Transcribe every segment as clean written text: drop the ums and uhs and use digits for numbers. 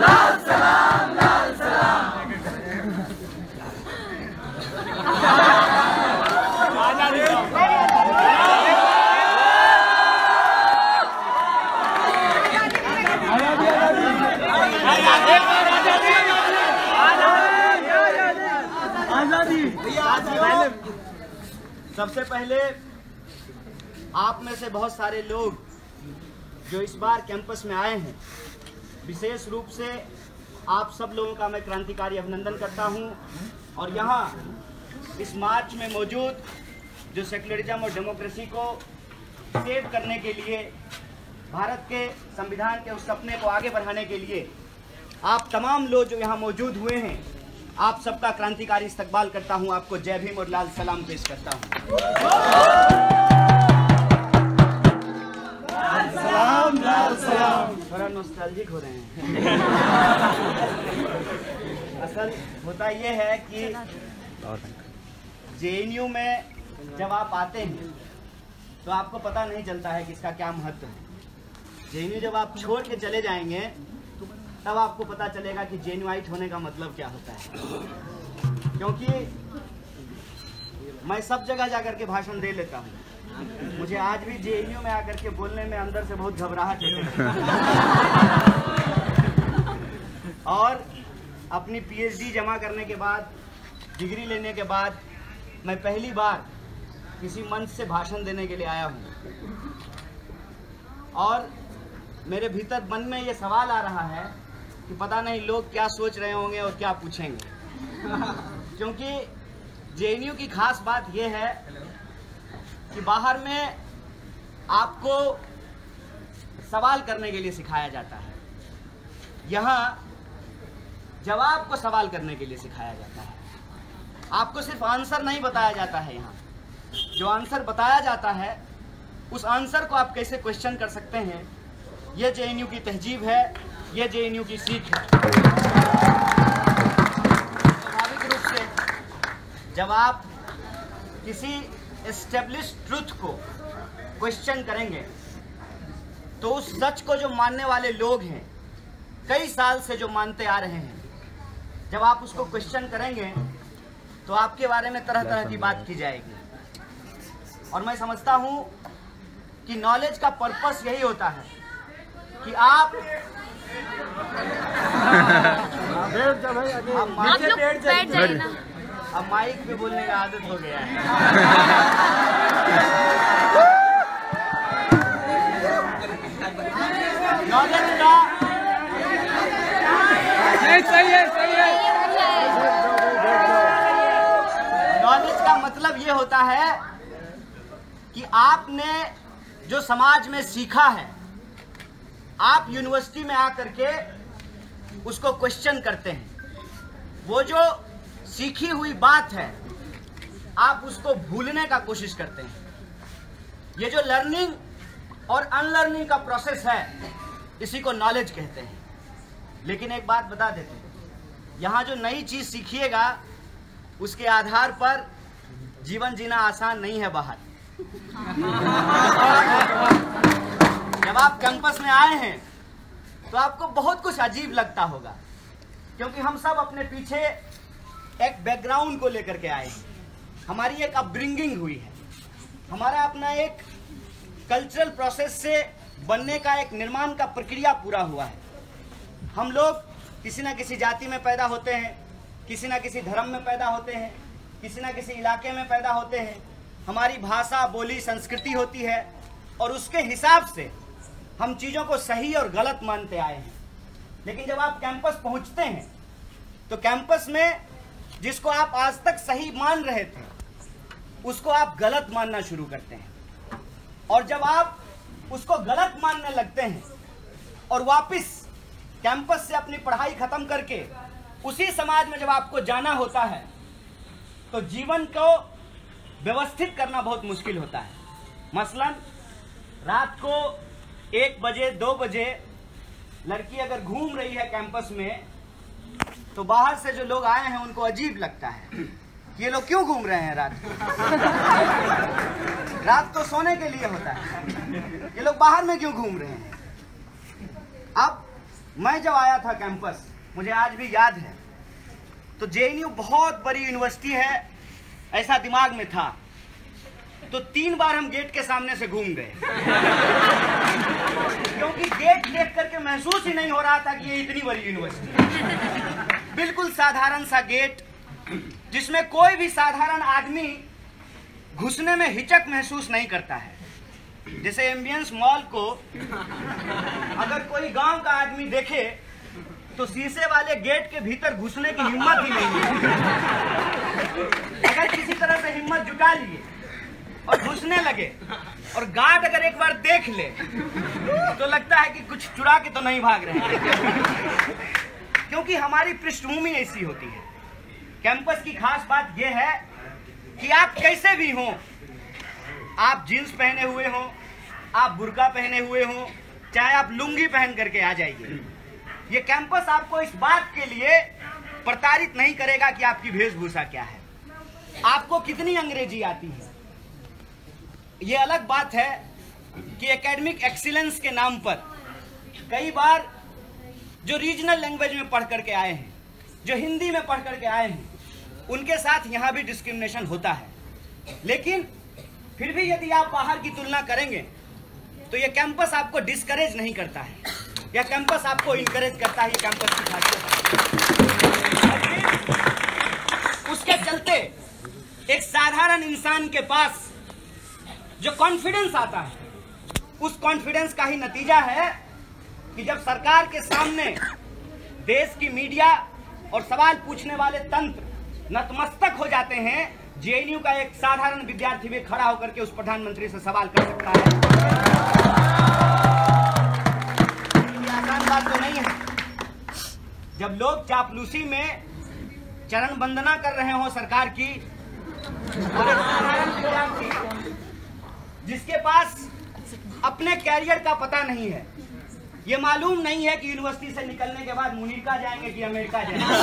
लाल सलाम, लाल सलाम। सबसे पहले आप में से बहुत सारे लोग जो इस बार कैंपस में आए हैं, विशेष रूप से आप सब लोगों का मैं क्रांतिकारी अभिनंदन करता हूं। और यहाँ इस मार्च में मौजूद जो सेक्युलरिज्म और डेमोक्रेसी को सेव करने के लिए, भारत के संविधान के उस सपने को आगे बढ़ाने के लिए आप तमाम लोग जो यहाँ मौजूद हुए हैं, आप सबका क्रांतिकारी इस्तकबाल करता हूँ। आपको जय भीम और लाल सलाम पेश करता हूँ। लाल सलाम, लाल सलाम। थोड़ा नॉस्टैल्जिक हो रहे हैं। असल होता यह है कि जेएनयू में जब आप आते हैं तो आपको पता नहीं चलता है कि इसका क्या महत्व है। जेएनयू जब आप छोड़ के चले जाएंगे तब आपको पता चलेगा कि जेन्युइट होने का मतलब क्या होता है। क्योंकि मैं सब जगह जाकर के भाषण दे लेता हूँ, मुझे आज भी जेएनयू में आकर के बोलने में अंदर से बहुत घबराहट होती है। और अपनी पीएचडी जमा करने के बाद, डिग्री लेने के बाद मैं पहली बार किसी मंच से भाषण देने के लिए आया हूँ। और मेरे भीतर मन में ये सवाल आ रहा है कि पता नहीं लोग क्या सोच रहे होंगे और क्या पूछेंगे। क्योंकि जेएनयू की खास बात यह है कि बाहर में आपको सवाल करने के लिए सिखाया जाता है, यहाँ जवाब को सवाल करने के लिए सिखाया जाता है। आपको सिर्फ आंसर नहीं बताया जाता है, यहाँ जो आंसर बताया जाता है उस आंसर को आप कैसे क्वेश्चन कर सकते हैं, ये जेएनयू की तहजीब है, ये जेएनयू की सीख है। स्वाभाविक रूप से जब आप किसी एस्टेब्लिश्ड ट्रुथ को क्वेश्चन करेंगे तो उस सच को जो मानने वाले लोग हैं, कई साल से जो मानते आ रहे हैं, जब आप उसको क्वेश्चन करेंगे तो आपके बारे में तरह तरह की बात की जाएगी। और मैं समझता हूं कि नॉलेज का पर्पस यही होता है कि आप लोग बैठ जाइए ना। अब माइक पे बोलने का आदत हो गया है। नॉलेज का सही है। नॉलेज का मतलब ये होता है कि आपने जो समाज में सीखा है, आप यूनिवर्सिटी में आकर के उसको क्वेश्चन करते हैं। वो जो सीखी हुई बात है आप उसको भूलने का कोशिश करते हैं। ये जो लर्निंग और अनलर्निंग का प्रोसेस है, इसी को नॉलेज कहते हैं। लेकिन एक बात बता देते हैं, यहाँ जो नई चीज सीखिएगा उसके आधार पर जीवन जीना आसान नहीं है बाहर। जब आप कैंपस में आए हैं तो आपको बहुत कुछ अजीब लगता होगा, क्योंकि हम सब अपने पीछे एक बैकग्राउंड को लेकर के आए हैं। हमारी एक अपब्रिंगिंग हुई है, हमारा अपना एक कल्चरल प्रोसेस से बनने का एक निर्माण का प्रक्रिया पूरा हुआ है। हम लोग किसी न किसी जाति में पैदा होते हैं, किसी न किसी धर्म में पैदा होते हैं, किसी न किसी इलाके में पैदा होते हैं। हमारी भाषा, बोली, संस्कृति होती है और उसके हिसाब से हम चीज़ों को सही और गलत मानते आए हैं। लेकिन जब आप कैंपस पहुंचते हैं तो कैंपस में जिसको आप आज तक सही मान रहे थे उसको आप गलत मानना शुरू करते हैं। और जब आप उसको गलत मानने लगते हैं और वापस कैंपस से अपनी पढ़ाई खत्म करके उसी समाज में जब आपको जाना होता है तो जीवन को व्यवस्थित करना बहुत मुश्किल होता है। मसलन रात को 1 बजे 2 बजे लड़की अगर घूम रही है कैंपस में तो बाहर से जो लोग आए हैं उनको अजीब लगता है कि ये लोग क्यों घूम रहे हैं रात को। रात तो सोने के लिए होता है, ये लोग बाहर में क्यों घूम रहे हैं। अब मैं जब आया था कैंपस, मुझे आज भी याद है, तो जेएनयू बहुत बड़ी यूनिवर्सिटी है ऐसा दिमाग में था। तो 3 बार हम गेट के सामने से घूम गए क्योंकि गेट देख करके महसूस ही नहीं हो रहा था कि ये इतनी बड़ी यूनिवर्सिटी है। बिल्कुल साधारण सा गेट जिसमें कोई भी साधारण आदमी घुसने में हिचक महसूस नहीं करता है। जैसे एम्बियंस मॉल को अगर कोई गांव का आदमी देखे तो शीशे वाले गेट के भीतर घुसने की हिम्मत ही नहीं है। अगर किसी तरह से हिम्मत जुटा लिए और घुसने लगे और गार्ड अगर एक बार देख ले तो लगता है कि कुछ चुरा के तो नहीं भाग रहे हैं, क्योंकि हमारी पृष्ठभूमि ऐसी होती है। कैंपस की खास बात यह है कि आप कैसे भी हों, आप जीन्स पहने हुए हों, आप बुर्का पहने हुए हों, चाहे आप लुंगी पहन करके आ जाइए, ये कैंपस आपको इस बात के लिए प्रताड़ित नहीं करेगा कि आपकी वेशभूषा क्या है, आपको कितनी अंग्रेजी आती है। ये अलग बात है कि एकेडमिक एक्सीलेंस के नाम पर कई बार जो रीजनल लैंग्वेज में पढ़ करके आए हैं, जो हिंदी में पढ़ करके आए हैं, उनके साथ यहाँ भी डिस्क्रिमिनेशन होता है। लेकिन फिर भी यदि आप बाहर की तुलना करेंगे तो ये कैंपस आपको डिस्करेज नहीं करता है, यह कैंपस आपको इनकरेज करता है। ये कैंपस की खासियत है। उसके चलते एक साधारण इंसान के पास जो कॉन्फिडेंस आता है, उस कॉन्फिडेंस का ही नतीजा है कि जब सरकार के सामने देश की मीडिया और सवाल पूछने वाले तंत्र नतमस्तक हो जाते हैं, जेएनयू का एक साधारण विद्यार्थी भी खड़ा होकर के उस प्रधानमंत्री से सवाल कर सकता है। ये आसान बात तो नहीं है। जब लोग चापलूसी में चरण वंदना कर रहे हो सरकार की, और एक साधारण विद्यार्थी जिसके पास अपने कैरियर का पता नहीं है, ये मालूम नहीं है कि यूनिवर्सिटी से निकलने के बाद मुनीरका जाएंगे कि अमेरिका जाएंगे,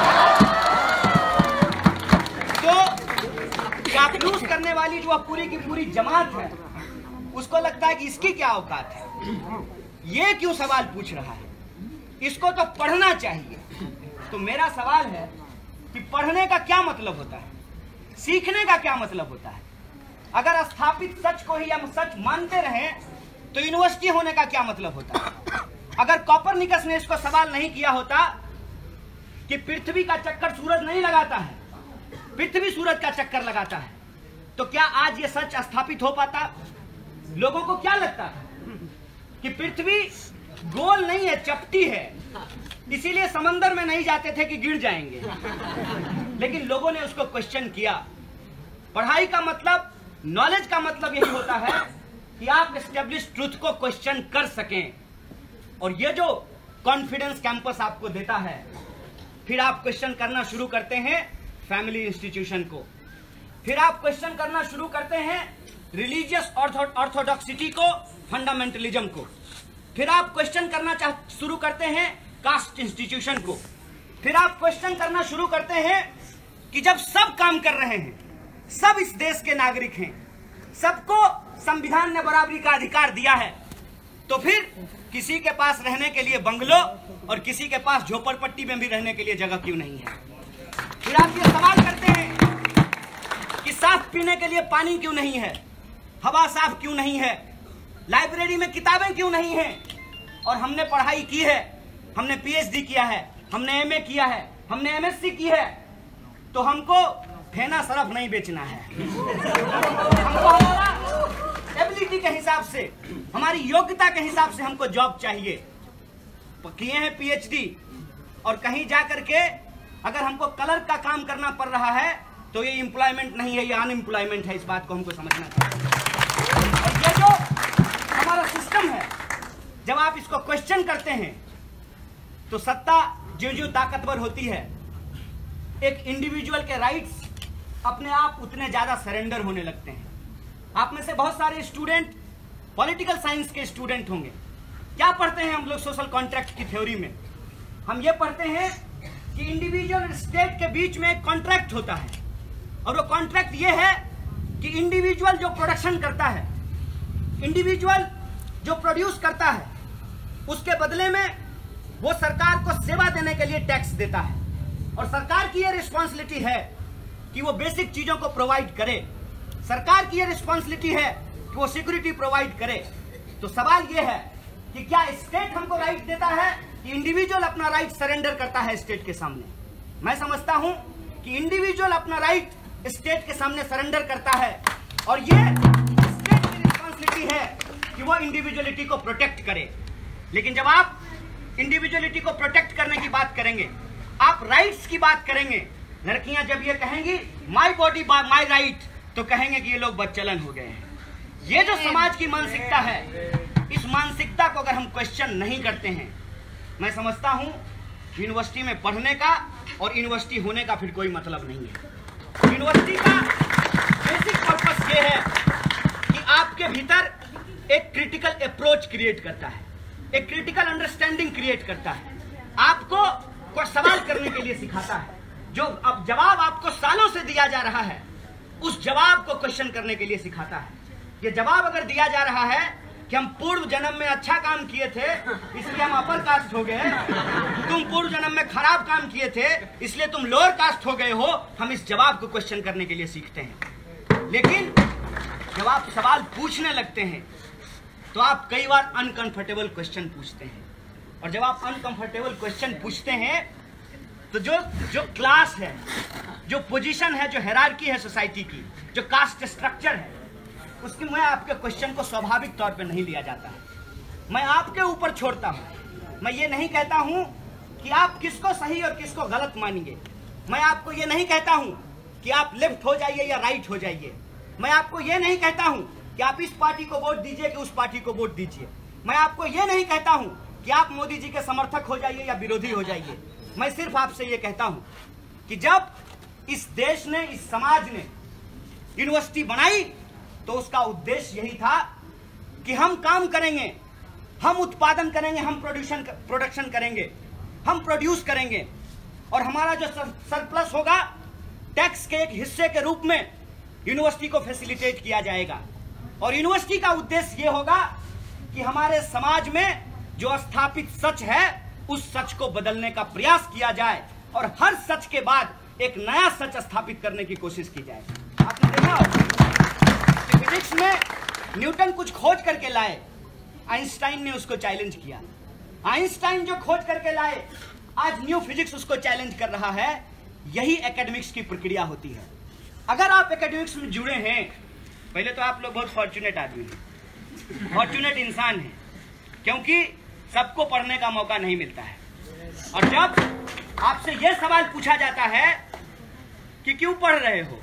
तो चापलूस करने वाली जो पूरी की पूरी जमात है उसको लगता है कि इसकी क्या औकात है, ये क्यों सवाल पूछ रहा है, इसको तो पढ़ना चाहिए। तो मेरा सवाल है कि पढ़ने का क्या मतलब होता है, सीखने का क्या मतलब होता है। अगर स्थापित सच को ही हम सच मानते रहें तो यूनिवर्सिटी होने का क्या मतलब होता है। अगर कोपरनिकस ने इसको सवाल नहीं किया होता कि पृथ्वी का चक्कर सूरज नहीं लगाता है, पृथ्वी सूरज का चक्कर लगाता है, तो क्या आज ये सच स्थापित हो पाता। लोगों को क्या लगता था कि पृथ्वी गोल नहीं है, चपटी है, इसीलिए समंदर में नहीं जाते थे कि गिर जाएंगे। लेकिन लोगों ने उसको क्वेश्चन किया। पढ़ाई का मतलब, नॉलेज का मतलब यही होता है कि आप एस्टेब्लिश ट्रूथ को क्वेश्चन कर सकें। और ये जो कॉन्फिडेंस कैंपस आपको देता है, फिर आप क्वेश्चन करना शुरू करते हैं फैमिली इंस्टीट्यूशन को, फिर आप क्वेश्चन करना शुरू करते हैं रिलीजियस ऑर्थोडॉक्सिटी को, फंडामेंटलिज्म को, फिर आप क्वेश्चन करना शुरू करते हैं कास्ट इंस्टीट्यूशन को, फिर आप क्वेश्चन करना शुरू करते हैं कि जब सब काम कर रहे हैं, सब इस देश के नागरिक हैं, सबको संविधान ने बराबरी का अधिकार दिया है, तो फिर किसी के पास रहने के लिए बंगलो और किसी के पास झोपड़पट्टी में भी रहने के लिए जगह क्यों नहीं है। फिर आप ये सवाल करते हैं कि साफ पीने के लिए पानी क्यों नहीं है, हवा साफ क्यों नहीं है, लाइब्रेरी में किताबें क्यों नहीं हैं। और हमने पढ़ाई की है, हमने पीएचडी किया है, हमने एमए किया है, हमने एमएससी की है, तो हमको फेना सरफ नहीं बेचना है। हमको हमारा एबिलिटी के हिसाब से, हमारी योग्यता के हिसाब से हमको जॉब चाहिए। किए हैं पीएचडी और कहीं जा करके अगर हमको कलर का काम करना पड़ रहा है तो ये एम्प्लॉयमेंट नहीं है, ये अनएम्प्लॉयमेंट है। इस बात को हमको समझना चाहिए। और ये जो हमारा सिस्टम है, जब आप इसको क्वेश्चन करते हैं तो सत्ता जो जो ताकतवर होती है, एक इंडिविजुअल के राइट्स अपने आप उतने ज्यादा सरेंडर होने लगते हैं। आप में से बहुत सारे स्टूडेंट पॉलिटिकल साइंस के स्टूडेंट होंगे। क्या पढ़ते हैं हम लोग सोशल कॉन्ट्रैक्ट की थ्योरी में? हम ये पढ़ते हैं कि इंडिविजुअल और स्टेट के बीच में एक कॉन्ट्रैक्ट होता है, और वो कॉन्ट्रैक्ट ये है कि इंडिविजुअल जो प्रोडक्शन करता है, इंडिविजुअल जो प्रोड्यूस करता है, उसके बदले में वो सरकार को सेवा देने के लिए टैक्स देता है और सरकार की ये रिस्पॉन्सिबिलिटी है कि वो बेसिक चीजों को प्रोवाइड करे। सरकार की ये रिस्पॉन्सिबिलिटी है कि वो सिक्योरिटी प्रोवाइड करे। तो सवाल ये है कि क्या स्टेट हमको राइट देता है कि इंडिविजुअल अपना राइट सरेंडर करता है स्टेट के सामने? मैं समझता हूं कि इंडिविजुअल अपना राइट स्टेट के सामने सरेंडर करता है और ये स्टेट की रिस्पॉन्सिबिलिटी है कि वो इंडिविजुअलिटी को प्रोटेक्ट करे। लेकिन जब आप इंडिविजुअलिटी को प्रोटेक्ट करने की बात करेंगे, आप राइट्स की बात करेंगे, लड़कियां जब ये कहेंगी माय बॉडी माय राइट, तो कहेंगे कि ये लोग बदचलन हो गए हैं। ये जो समाज की मानसिकता है, इस मानसिकता को अगर हम क्वेश्चन नहीं करते हैं, मैं समझता हूं यूनिवर्सिटी में पढ़ने का और यूनिवर्सिटी होने का फिर कोई मतलब नहीं है। यूनिवर्सिटी का बेसिक पर्पस ये है कि आपके भीतर एक क्रिटिकल अप्रोच क्रिएट करता है, एक क्रिटिकल अंडरस्टैंडिंग क्रिएट करता है, आपको कोई सवाल करने के लिए सिखाता है। जो अब जवाब आपको सालों से दिया जा रहा है, उस जवाब को क्वेश्चन करने के लिए सिखाता है। ये जवाब अगर दिया जा रहा है कि हम पूर्व जन्म में अच्छा काम किए थे इसलिए हम अपर कास्ट हो गए, तुम पूर्व जन्म में खराब काम किए थे इसलिए तुम लोअर कास्ट हो गए हो, हम इस जवाब को क्वेश्चन करने के लिए सीखते हैं। लेकिन जब आप सवाल पूछने लगते हैं तो आप कई बार अनकंफर्टेबल क्वेश्चन पूछते हैं, और जब आप अनकंफर्टेबल क्वेश्चन पूछते हैं तो जो क्लास है, जो पोजीशन है, जो हायरार्की है सोसाइटी की, जो कास्ट स्ट्रक्चर है, उसकी मैं आपके क्वेश्चन को स्वाभाविक तौर पे नहीं लिया जाता है। मैं आपके ऊपर छोड़ता हूं। मैं ये नहीं कहता हूं कि आप किसको सही और किसको गलत मानेंगे। मैं आपको ये नहीं कहता हूं कि आप लेफ्ट हो जाइए या राइट हो जाइए। मैं आपको ये नहीं कहता हूं कि आप इस पार्टी को वोट दीजिए कि उस पार्टी को वोट दीजिए। मैं आपको ये नहीं कहता हूं कि आप मोदी जी के समर्थक हो जाइए या विरोधी हो जाइए। मैं सिर्फ आपसे ये कहता हूं कि जब इस देश ने, इस समाज ने यूनिवर्सिटी बनाई तो उसका उद्देश्य यही था कि हम काम करेंगे, हम उत्पादन करेंगे, हम प्रोडक्शन करेंगे, हम प्रोड्यूस करेंगे, और हमारा जो सरप्लस होगा टैक्स के एक हिस्से के रूप में यूनिवर्सिटी को फैसिलिटेट किया जाएगा। और यूनिवर्सिटी का उद्देश्य यह होगा कि हमारे समाज में जो स्थापित सच है उस सच को बदलने का प्रयास किया जाए और हर सच के बाद एक नया सच स्थापित करने की कोशिश की जाए। आपने देखा होगा कि फिजिक्स में न्यूटन कुछ खोज करके लाए, आइंस्टाइन ने उसको चैलेंज किया। आइंस्टाइन जो खोज करके लाए, आज न्यू फिजिक्स उसको चैलेंज कर रहा है। यही एकेडमिक्स की प्रक्रिया होती है। अगर आप एकेडमिक्स में जुड़े हैं, पहले तो आप लोग बहुत फॉर्चुनेट आदमी हैं, फॉर्चुनेट इंसान हैं, क्योंकि सबको पढ़ने का मौका नहीं मिलता है। और जब आपसे यह सवाल पूछा जाता है कि क्यों पढ़ रहे हो,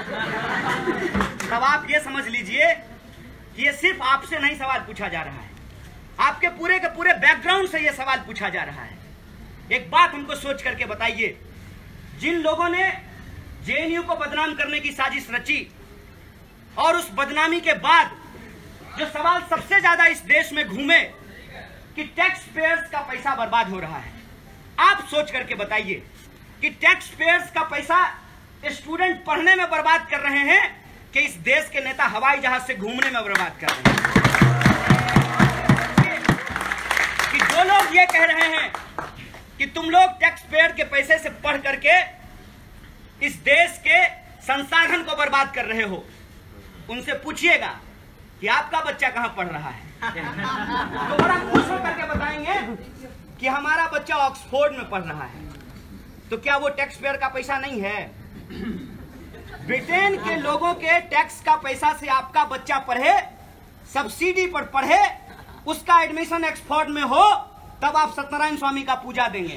तब आप ये समझ लीजिए कि ये सिर्फ आपसे नहीं सवाल पूछा जा रहा है, आपके पूरे के पूरे बैकग्राउंड से यह सवाल पूछा जा रहा है। एक बात हमको सोच करके बताइए, जिन लोगों ने जेएनयू को बदनाम करने की साजिश रची और उस बदनामी के बाद जो सवाल सबसे ज्यादा इस देश में घूमे कि टैक्स पेयर्स का पैसा बर्बाद हो रहा है, आप सोच करके बताइए कि टैक्स पेयर्स का पैसा स्टूडेंट पढ़ने में बर्बाद कर रहे हैं कि इस देश के नेता हवाई जहाज से घूमने में बर्बाद कर रहे हैं। कि जो लोग ये कह रहे हैं कि तुम लोग टैक्स पेयर के पैसे से पढ़ करके इस देश के संसाधन को बर्बाद कर रहे हो, उनसे पूछिएगा कि आपका बच्चा कहां पढ़ रहा है, तो बड़ा खुश होकर के बताएंगे कि हमारा बच्चा ऑक्सफोर्ड में पढ़ रहा है। तो क्या वो टैक्स पेयर का पैसा नहीं है? ब्रिटेन के लोगों के टैक्स का पैसा से आपका बच्चा पढ़े, सब्सिडी पर पढ़े, उसका एडमिशन ऑक्सफोर्ड में हो, तब आप सत्यनारायण स्वामी का पूजा देंगे।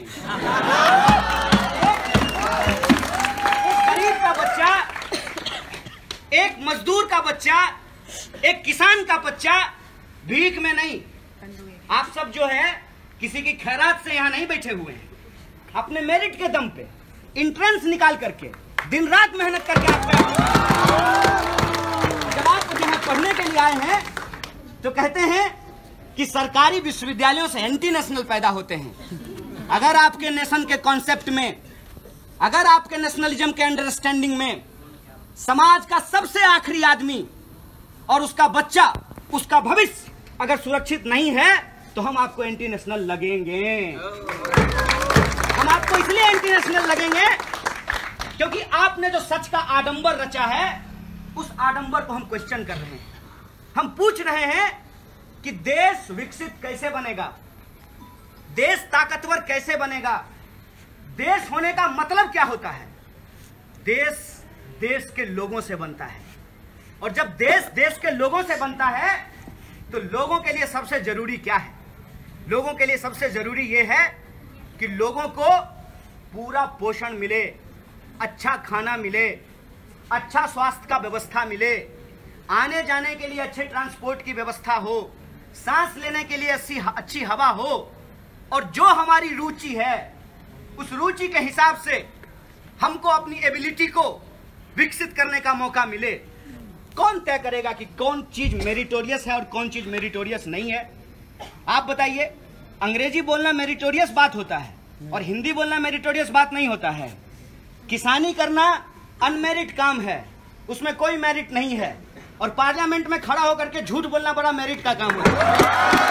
एक गरीब का बच्चा, एक मजदूर का बच्चा, एक किसान का बच्चा भीख में नहीं, आप सब जो है किसी की खैरात से यहां नहीं बैठे हुए हैं, अपने मेरिट के दम पे इंट्रेंस निकाल करके दिन रात मेहनत करके आप जब आप यहां पढ़ने के लिए आए हैं तो कहते हैं कि सरकारी विश्वविद्यालयों से एंटी नेशनल पैदा होते हैं। अगर आपके नेशन के कॉन्सेप्ट में, अगर आपके नेशनलिज्म के अंडरस्टैंडिंग में समाज का सबसे आखिरी आदमी और उसका बच्चा, उसका भविष्य अगर सुरक्षित नहीं है, तो हम आपको एंटी नेशनल लगेंगे। हम आपको इसलिए एंटी नेशनल लगेंगे क्योंकि आपने जो सच का आडंबर रचा है, उस आडंबर को हम क्वेश्चन कर रहे हैं। हम पूछ रहे हैं कि देश विकसित कैसे बनेगा, देश ताकतवर कैसे बनेगा, देश होने का मतलब क्या होता है। देश देश के लोगों से बनता है, और जब देश देश के लोगों से बनता है तो लोगों के लिए सबसे जरूरी क्या है? लोगों के लिए सबसे जरूरी यह है कि लोगों को पूरा पोषण मिले, अच्छा खाना मिले, अच्छा स्वास्थ्य का व्यवस्था मिले, आने जाने के लिए अच्छे ट्रांसपोर्ट की व्यवस्था हो, सांस लेने के लिए अच्छी हवा हो, और जो हमारी रुचि है उस रुचि के हिसाब से हमको अपनी एबिलिटी को विकसित करने का मौका मिले। कौन तय करेगा कि कौन चीज मेरिटोरियस है और कौन चीज मेरिटोरियस नहीं है? आप बताइए। अंग्रेजी बोलना मेरिटोरियस बात होता है और हिंदी बोलना मेरिटोरियस बात नहीं होता है। किसानी करना अनमेरिट काम है, उसमें कोई मेरिट नहीं है, और पार्लियामेंट में खड़ा होकर के झूठ बोलना बड़ा मेरिट का काम होता है।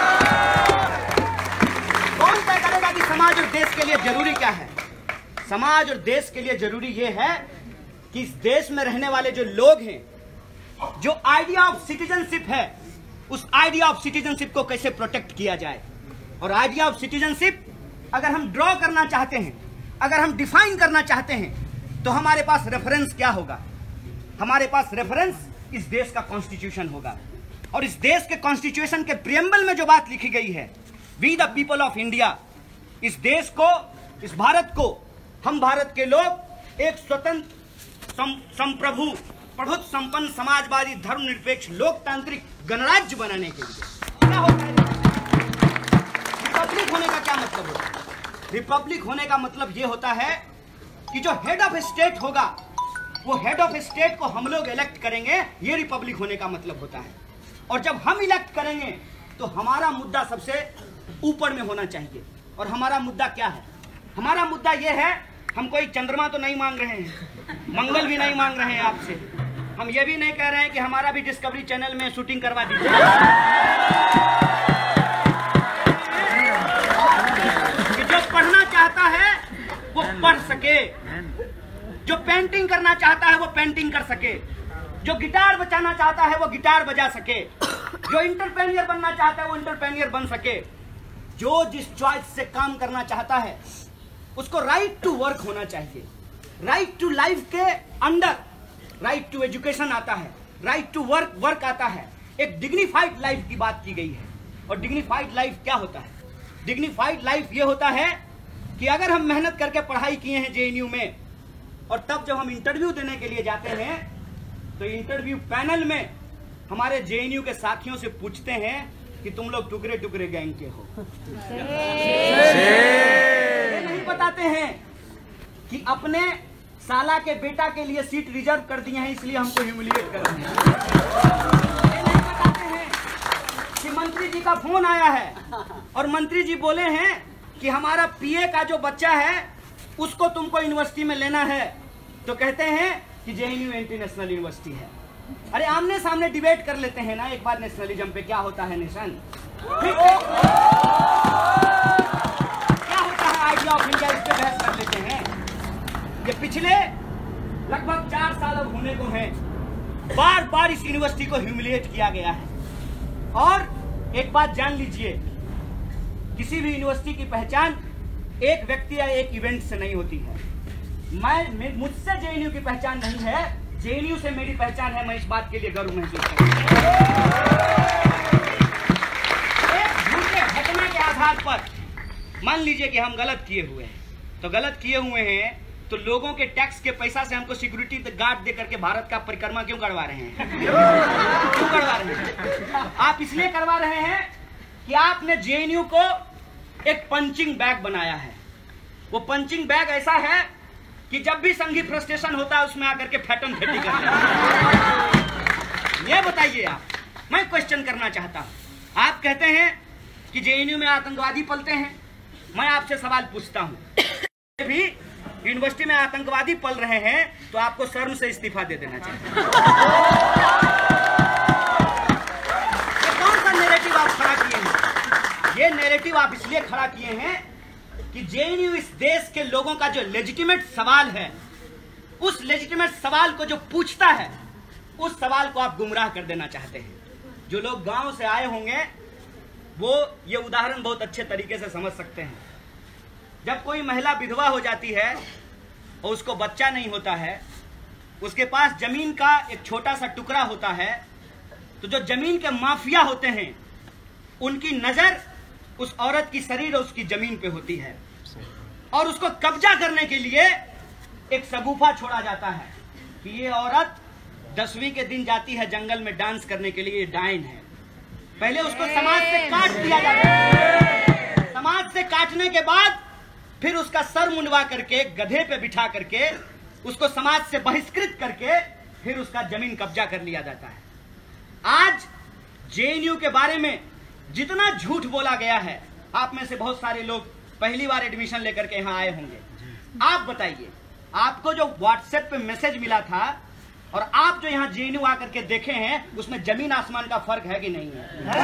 कौन तय करेगा कि समाज और देश के लिए जरूरी क्या है? समाज और देश के लिए जरूरी यह है कि इस देश में रहने वाले जो लोग हैं, जो आइडिया ऑफ सिटीजनशिप है, उस आइडिया ऑफ सिटीजनशिप को कैसे प्रोटेक्ट किया जाए। और आइडिया ऑफ सिटीजनशिप अगर हम ड्रॉ करना चाहते हैं, अगर हम डिफाइन करना चाहते हैं, तो हमारे पास रेफरेंस क्या होगा? हमारे पास रेफरेंस इस देश का कॉन्स्टिट्यूशन होगा। और इस देश के कॉन्स्टिट्यूशन के प्रियम्बल में जो बात लिखी गई है, we the people of India, इस देश को, इस भारत को, हम भारत के लोग एक स्वतंत्र संप्रभु प्रभुत्व संपन्न समाजवादी धर्मनिरपेक्ष लोकतांत्रिक गणराज्य बनाने के लिए क्या होता है? रिपब्लिक होने का क्या मतलब होता है? रिपब्लिक होने का मतलब यह होता है कि जो हेड ऑफ स्टेट होगा, वो हेड ऑफ स्टेट को हम लोग इलेक्ट करेंगे, ये रिपब्लिक होने का मतलब होता है। और जब हम इलेक्ट करेंगे तो हमारा मुद्दा सबसे ऊपर में होना चाहिए। और हमारा मुद्दा क्या है? हमारा मुद्दा यह है, हम कोई चंद्रमा तो नहीं मांग रहे हैं, मंगल भी नहीं मांग रहे हैं आपसे। हम ये भी नहीं कह रहे हैं कि हमारा भी डिस्कवरी चैनल में शूटिंग करवा दीजिए। कि जो पढ़ना चाहता है वो पढ़ सके, जो पेंटिंग करना चाहता है वो पेंटिंग कर सके, जो गिटार बजाना चाहता है वो गिटार बजा सके, जो इंटरप्रेन्योर बनना चाहता है वो इंटरप्रेन्योर बन सके। जो जिस चॉइस से काम करना चाहता है उसको राइट टू वर्क होना चाहिए। राइट टू लाइफ के अंदर राइट टू एजुकेशन आता है, राइट टू वर्क आता है। एक डिग्निफाइड लाइफ की बात की गई है। और डिग्निफाइड लाइफ क्या होता है? डिग्निफाइड लाइफ ये होता है कि अगर हम मेहनत करके पढ़ाई किए हैं जेएनयू में, और तब जब हम इंटरव्यू देने के लिए जाते हैं तो इंटरव्यू पैनल में हमारे जेएनयू के साथियों से पूछते हैं कि तुम लोग टुकड़े टुकड़े गैंग के हो। ये नहीं बताते हैं कि अपने साला के बेटा के लिए सीट रिजर्व कर दिए हैं, इसलिए हमको ह्यूमिलिएट कर रहे हैं। ये नहीं बताते हैं कि मंत्री जी का फोन आया है और मंत्री जी बोले हैं कि हमारा पीए का जो बच्चा है उसको तुमको यूनिवर्सिटी में लेना है, तो कहते हैं कि जेएनयू इंटरनेशनल यूनिवर्सिटी है। अरे आमने सामने डिबेट कर लेते हैं ना एक बार नेशनलिज्म पे, क्या होता है नेशन, क्या होता है आइडिया ऑफ इंडिया, इस पे बहस कर लेते हैं। ये पिछले लगभग 4 साल अब होने को हैं, बार बार इस यूनिवर्सिटी को ह्यूमिलिएट किया गया है। और एक बात जान लीजिए, किसी भी यूनिवर्सिटी की पहचान एक व्यक्ति या एक इवेंट से नहीं होती है। मुझसे जेएनयू की पहचान नहीं है, जेएनयू से मेरी पहचान है। मैं इस बात के लिए गर्व महसूस करता हूं। एक झूठे घटना के आधार पर मान लीजिए कि हम गलत किए हुए हैं, तो गलत किए हुए हैं तो लोगों के टैक्स के पैसा से हमको सिक्योरिटी गार्ड दे करके भारत का परिक्रमा क्यों करवा रहे हैं? क्यों करवा रहे हैं? आप इसलिए करवा रहे हैं कि आपने जेएनयू को एक पंचिंग बैग बनाया है। वो पंचिंग बैग ऐसा है कि जब भी संघी फ्रस्ट्रेशन होता है उसमें आकर के फैटन फेटी करते हैं। ये बताइए आप, मैं क्वेश्चन करना चाहता हूं। आप कहते हैं कि जेएनयू में आतंकवादी पलते हैं, मैं आपसे सवाल पूछता हूं, भी यूनिवर्सिटी में आतंकवादी पल रहे हैं तो आपको शर्म से इस्तीफा दे देना चाहिए। ये कौन सा नैरेटिव आप खड़ा किए हैं? ये नैरेटिव आप इसलिए खड़ा किए हैं कि जेएनयू इस देश के लोगों का जो लेजिटिमेट सवाल है, उस लेजिटिमेट सवाल को जो पूछता है, उस सवाल को आप गुमराह कर देना चाहते हैं। जो लोग गांव से आए होंगे वो ये उदाहरण बहुत अच्छे तरीके से समझ सकते हैं। जब कोई महिला विधवा हो जाती है और उसको बच्चा नहीं होता है, उसके पास जमीन का एक छोटा सा टुकड़ा होता है, तो जो जमीन के माफिया होते हैं उनकी नजर उस औरत की शरीर और उसकी जमीन पे होती है और उसको कब्जा करने के लिए एक शगुफा छोड़ा जाता है कि ये औरत 10वीं के दिन जाती है जंगल में डांस करने के लिए, ये डायन है। पहले उसको समाज से काट दिया जाता है, समाज से काटने के बाद फिर उसका सर मुंडवा करके गधे पे बिठा करके उसको समाज से बहिष्कृत करके फिर उसका जमीन कब्जा कर लिया जाता है। आज जेएनयू के बारे में जितना झूठ बोला गया है, आप में से बहुत सारे लोग पहली बार एडमिशन लेकर के यहाँ आए होंगे। आप बताइए, आपको जो व्हाट्सएप पे मैसेज मिला था और आप जो यहाँ जेएनयू आकर के देखे हैं, उसमें जमीन आसमान का फर्क है कि नहीं है?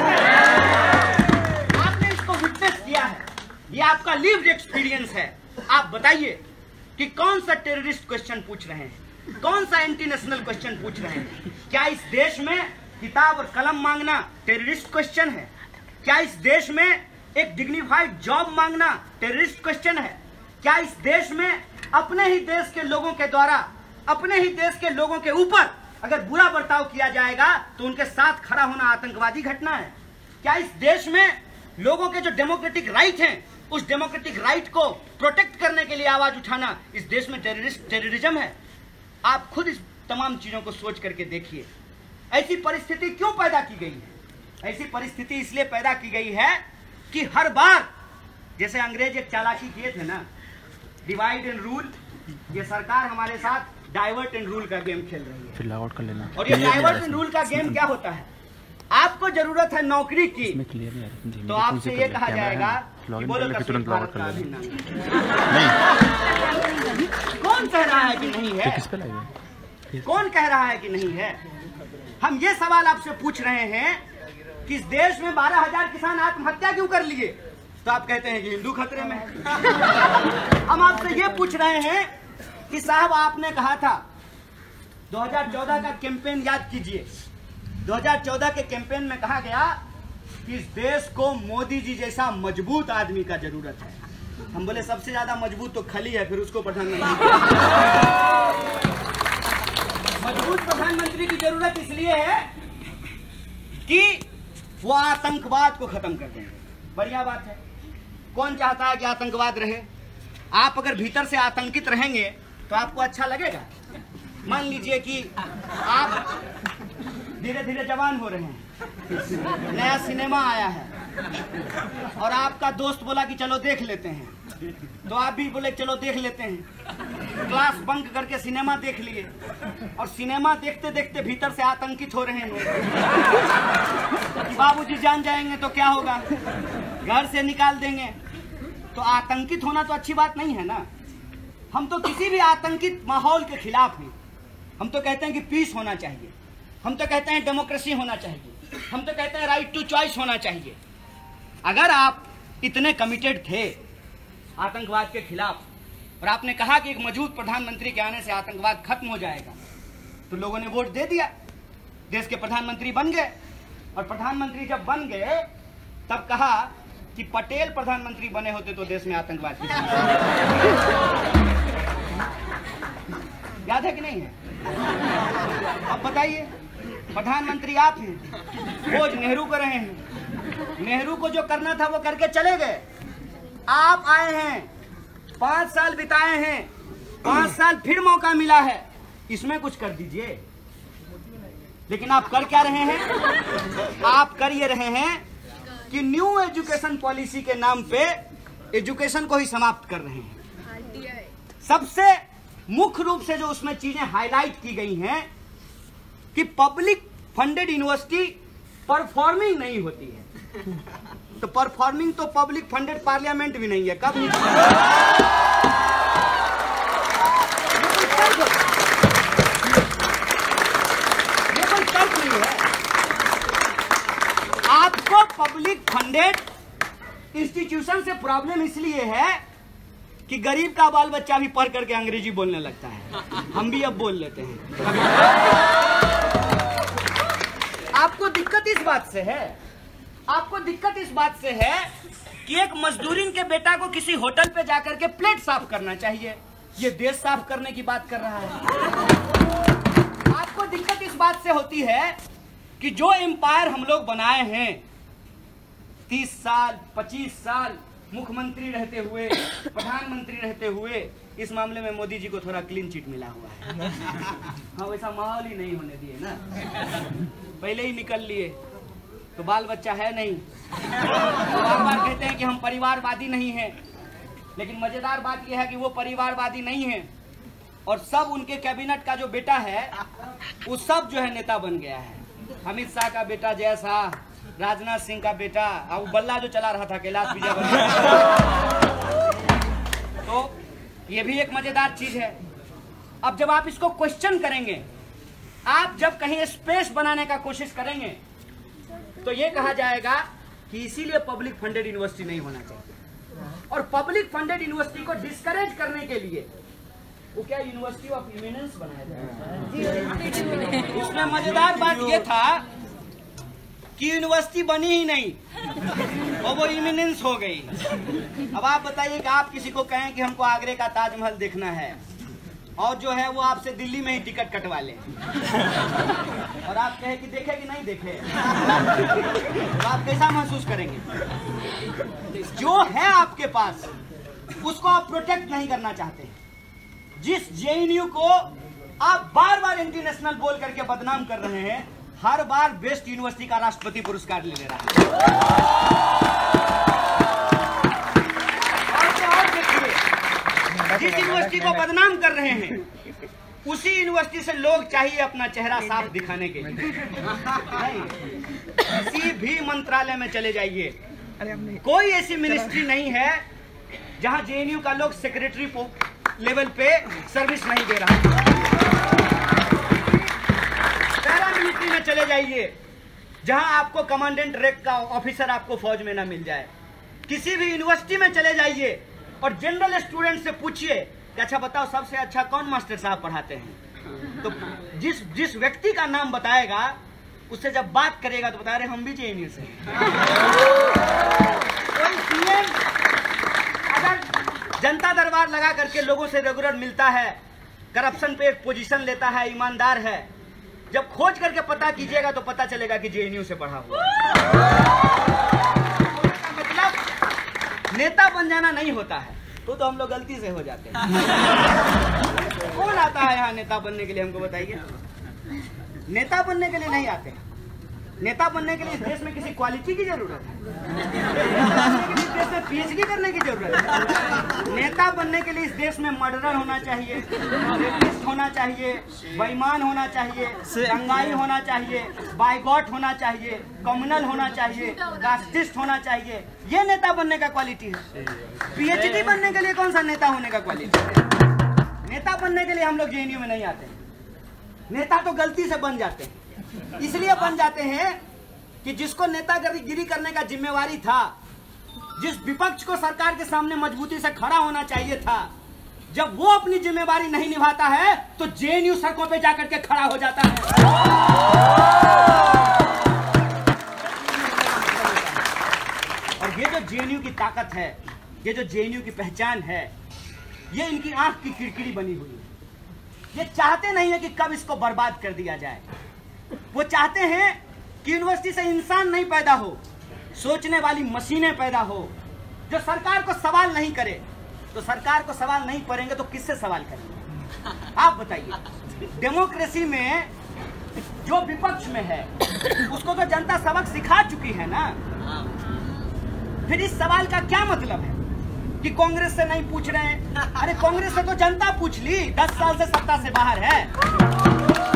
आपने इसको विटनेस किया है, ये आपका लिव्ड एक्सपीरियंस है। आप बताइए कि कौन सा टेररिस्ट क्वेश्चन पूछ रहे हैं, कौन सा एंटी नेशनल क्वेश्चन पूछ रहे हैं? क्या इस देश में किताब और कलम मांगना टेररिस्ट क्वेश्चन है? क्या इस देश में एक डिग्निफाइड जॉब मांगना टेररिस्ट क्वेश्चन है? क्या इस देश में अपने ही देश के लोगों के द्वारा, अपने ही देश के लोगों के ऊपर अगर बुरा बर्ताव किया जाएगा तो उनके साथ खड़ा होना आतंकवादी घटना है? क्या इस देश में लोगों के जो डेमोक्रेटिक राइट हैं, उस डेमोक्रेटिक राइट को प्रोटेक्ट करने के लिए आवाज उठाना इस देश में टेररिज्म है? आप खुद इस तमाम चीजों को सोच करके देखिए। ऐसी परिस्थिति क्यों पैदा की गई है? ऐसी परिस्थिति इसलिए पैदा की गई है कि हर बार, जैसे अंग्रेज एक चालाकी किए थे ना, डिवाइड एंड रूल, ये सरकार हमारे साथ डाइवर्ट एंड रूल का गेम खेल रही है। फिर लॉग आउट कर लेना। और ये डाइवर्ट एंड रूल का गेम क्या होता है? आपको जरूरत है नौकरी की, तो आपसे ये कहा जाएगा कि बोलो तुरंत लॉग आउट कर लेना। कौन कह रहा है कि नहीं है? किस पे लगेगा? कौन कह रहा है कि नहीं है? हम ये सवाल आपसे पूछ रहे हैं कि इस देश में 12,000 किसान आत्महत्या क्यों कर लिए? तो आप कहते हैं कि हिंदू खतरे में है। हम आपसे ये पूछ रहे हैं कि साहब, आपने कहा था 2014 का कैंपेन याद कीजिए। 2014 के कैंपेन में कहा गया कि इस देश को मोदी जी जैसा मजबूत आदमी का जरूरत है। हम बोले सबसे ज्यादा मजबूत तो खली है, फिर उसको प्रधानमंत्री। मजबूत प्रधानमंत्री की जरूरत इसलिए है कि वो आतंकवाद को खत्म कर देंगे। बढ़िया बात है। कौन चाहता है कि आतंकवाद रहे? आप अगर भीतर से आतंकित रहेंगे तो आपको अच्छा लगेगा? मान लीजिए कि आप धीरे धीरे जवान हो रहे हैं, नया सिनेमा आया है और आपका दोस्त बोला कि चलो देख लेते हैं, तो आप भी बोले चलो देख लेते हैं। क्लास बंक करके सिनेमा देख लिए और सिनेमा देखते देखते भीतर से आतंकित हो रहे हैं कि बाबूजी जान जाएंगे तो क्या होगा, घर से निकाल देंगे। तो आतंकित होना तो अच्छी बात नहीं है ना। हम तो किसी भी आतंकित माहौल के खिलाफ हैं। हम तो कहते हैं कि पीस होना चाहिए, हम तो कहते हैं डेमोक्रेसी होना चाहिए, हम तो कहते हैं राइट टू चॉइस होना चाहिए। अगर आप इतने कमिटेड थे आतंकवाद के खिलाफ और आपने कहा कि एक मजबूत प्रधानमंत्री के आने से आतंकवाद खत्म हो जाएगा, तो लोगों ने वोट दे दिया, देश के प्रधानमंत्री बन गए। और प्रधानमंत्री जब बन गए तब कहा कि पटेल प्रधानमंत्री बने होते तो देश में आतंकवाद याद है कि नहीं है? अब बताइए, प्रधानमंत्री आप हैं, बोझ नेहरू को रहे हैं। नेहरू को जो करना था वो करके चले गए। आप आए हैं, 5 साल बिताए हैं, 5 साल फिर मौका मिला है, इसमें कुछ कर दीजिए। लेकिन आप कर क्या रहे हैं? आप कर ये रहे हैं कि न्यू एजुकेशन पॉलिसी के नाम पे एजुकेशन को ही समाप्त कर रहे हैं। सबसे मुख्य रूप से जो उसमें चीजें हाईलाइट की गई हैं कि पब्लिक फंडेड यूनिवर्सिटी परफॉर्मिंग नहीं होती है। तो परफॉर्मिंग तो पब्लिक फंडेड पार्लियामेंट भी नहीं है। कब ये कोई तर्क नहीं है। आपको पब्लिक फंडेड कॉन्स्टिट्यूशन से प्रॉब्लम इसलिए है कि गरीब का बाल बच्चा भी पढ़ करके अंग्रेजी बोलने लगता है, हम भी अब बोल लेते हैं। आपको दिक्कत इस बात से है, आपको दिक्कत इस बात से है कि एक मजदूरिन के बेटा को किसी होटल पे जाकर के प्लेट साफ करना चाहिए, ये देश साफ करने की बात कर रहा है। आपको दिक्कत इस बात से होती है कि जो एम्पायर हम लोग बनाए हैं 30 साल 25 साल मुख्यमंत्री रहते हुए, प्रधानमंत्री रहते हुए, इस मामले में मोदी जी को थोड़ा क्लीन चिट मिला हुआ है। हाँ, वैसा माहौल ही नहीं होने दिए ना, पहले ही निकल लिए तो बाल बच्चा है नहीं। तो बार बार कहते हैं कि हम परिवारवादी नहीं हैं, लेकिन मजेदार बात यह है कि वो परिवारवादी नहीं है और सब उनके कैबिनेट का जो बेटा है वो सब जो है नेता बन गया है। अमित शाह का बेटा जय शाह, राजनाथ सिंह का बेटा, और बल्ला जो चला रहा था कैलाश विजय। तो ये भी एक मजेदार चीज है। अब जब आप इसको क्वेश्चन करेंगे, आप जब कहीं स्पेस बनाने का कोशिश करेंगे तो ये कहा जाएगा कि इसीलिए पब्लिक फंडेड यूनिवर्सिटी नहीं होना चाहिए। और पब्लिक फंडेड यूनिवर्सिटी को डिस्करेज करने के लिए वो क्या यूनिवर्सिटी ऑफ इमिनेंस बनाया जाए। उसमें मजेदार बात ये था कि यूनिवर्सिटी बनी ही नहीं और वो इमिनेंस हो गई। अब आप बताइए कि आप किसी को कहें कि हमको आगरे का ताजमहल देखना है और जो है वो आपसे दिल्ली में ही टिकट कटवा ले और आप कहें कि देखे कि नहीं देखे, तो आप कैसा महसूस करेंगे? जो है आपके पास उसको आप प्रोटेक्ट नहीं करना चाहते। जिस जेएनयू को आप बार बार इंटरनेशनल बोल करके बदनाम कर रहे हैं, हर बार बेस्ट यूनिवर्सिटी का राष्ट्रपति पुरस्कार ले रहा है। और देखिए, जिस यूनिवर्सिटी को बदनाम कर रहे हैं उसी यूनिवर्सिटी से लोग चाहिए अपना चेहरा साफ दिखाने के लिए। नहीं, किसी भी मंत्रालय में चले जाइए, कोई ऐसी मिनिस्ट्री नहीं है जहां जेएनयू का लोग सेक्रेटरी लेवल पे सर्विस नहीं दे रहा। पैरामिलिट्री में चले जाइए जहां आपको कमांडेंट रैंक का ऑफिसर आपको फौज में ना मिल जाए। किसी भी यूनिवर्सिटी में चले जाइए और जनरल स्टूडेंट से पूछिए कि अच्छा बताओ सबसे अच्छा कौन मास्टर साहब पढ़ाते हैं, तो जिस व्यक्ति का नाम बताएगा उससे जब बात करेगा तो बता रहे हम भी जेएनयू से। अगर जनता दरबार लगा करके लोगों से रेगुलर मिलता है, करप्शन पे एक पोजीशन लेता है, ईमानदार है, जब खोज करके पता कीजिएगा तो पता चलेगा कि जेएनयू से पढ़ा हुआ। मतलब नेता बन जाना नहीं होता है, तो हम लोग गलती से हो जाते हैं। कौन आता है यहाँ नेता बनने के लिए, हमको बताइए। नेता बनने के लिए नहीं आते। नेता बनने के लिए इस देश में किसी क्वालिटी की जरूरत है, इस देश में पीएचडी करने की जरूरत है। नेता बनने के लिए इस देश में मर्डरर होना चाहिए, रेपिस्ट होना चाहिए, बेईमान होना चाहिए, दंगाई होना चाहिए, बाइगॉट होना चाहिए, कम्युनल होना चाहिए, कास्टिस्ट होना चाहिए। ये नेता बनने का क्वालिटी है। पीएचडी बनने के लिए कौन सा नेता होने का क्वालिटी है? नेता बनने के लिए हम लोग जेएनयू में नहीं आते। नेता तो गलती से बन जाते हैं। इसलिए बन जाते हैं कि जिसको नेतागिरी करने का जिम्मेवारी था, जिस विपक्ष को सरकार के सामने मजबूती से खड़ा होना चाहिए था, जब वो अपनी जिम्मेवारी नहीं निभाता है तो जेएनयू सड़कों पे जाकर के खड़ा हो जाता है। और ये जो जेएनयू की ताकत है, ये जो जेएनयू की पहचान है, ये इनकी आंख की खिड़की बनी हुई है। ये चाहते नहीं है कि कब इसको बर्बाद कर दिया जाए। वो चाहते हैं कि यूनिवर्सिटी से इंसान नहीं पैदा हो, सोचने वाली मशीनें पैदा हो, जो सरकार को सवाल नहीं करे। तो सरकार को सवाल नहीं करेंगे तो किससे सवाल करेंगे? आप बताइए। डेमोक्रेसी में जो विपक्ष में है उसको तो जनता सबक सिखा चुकी है ना। फिर इस सवाल का क्या मतलब है कि कांग्रेस से नहीं पूछ रहे हैं? अरे कांग्रेस से तो जनता पूछ ली, 10 साल से सत्ता से बाहर है।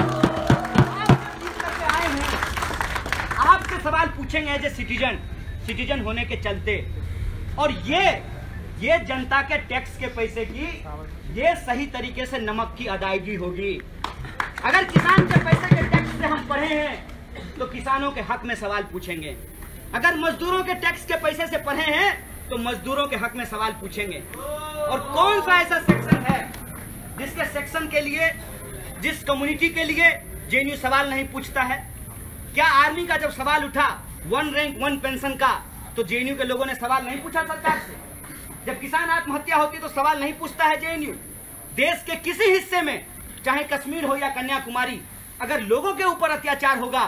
आपसे सवाल पूछेंगे एज ए सिटीजन होने के चलते। और ये जनता के टैक्स के पैसे की ये सही तरीके से नमक की अदायगी होगी। अगर किसान के पैसे के टैक्स से हम पढ़े हैं तो किसानों के हक में सवाल पूछेंगे। अगर मजदूरों के टैक्स के पैसे से पढ़े हैं तो मजदूरों के हक में सवाल पूछेंगे। और कौन सा ऐसा सेक्शन है जिसके सेक्शन के लिए, जिस कम्युनिटी के लिए जेएनयू सवाल नहीं पूछता है? क्या आर्मी का जब सवाल उठा 1 रैंक 1 पेंशन का, तो जेएनयू के लोगों ने सवाल नहीं पूछा सरकार से? जब किसान आत्महत्या होती तो सवाल नहीं पूछता है जेएनयू? देश के किसी हिस्से में, चाहे कश्मीर हो या कन्याकुमारी, अगर लोगों के ऊपर अत्याचार होगा,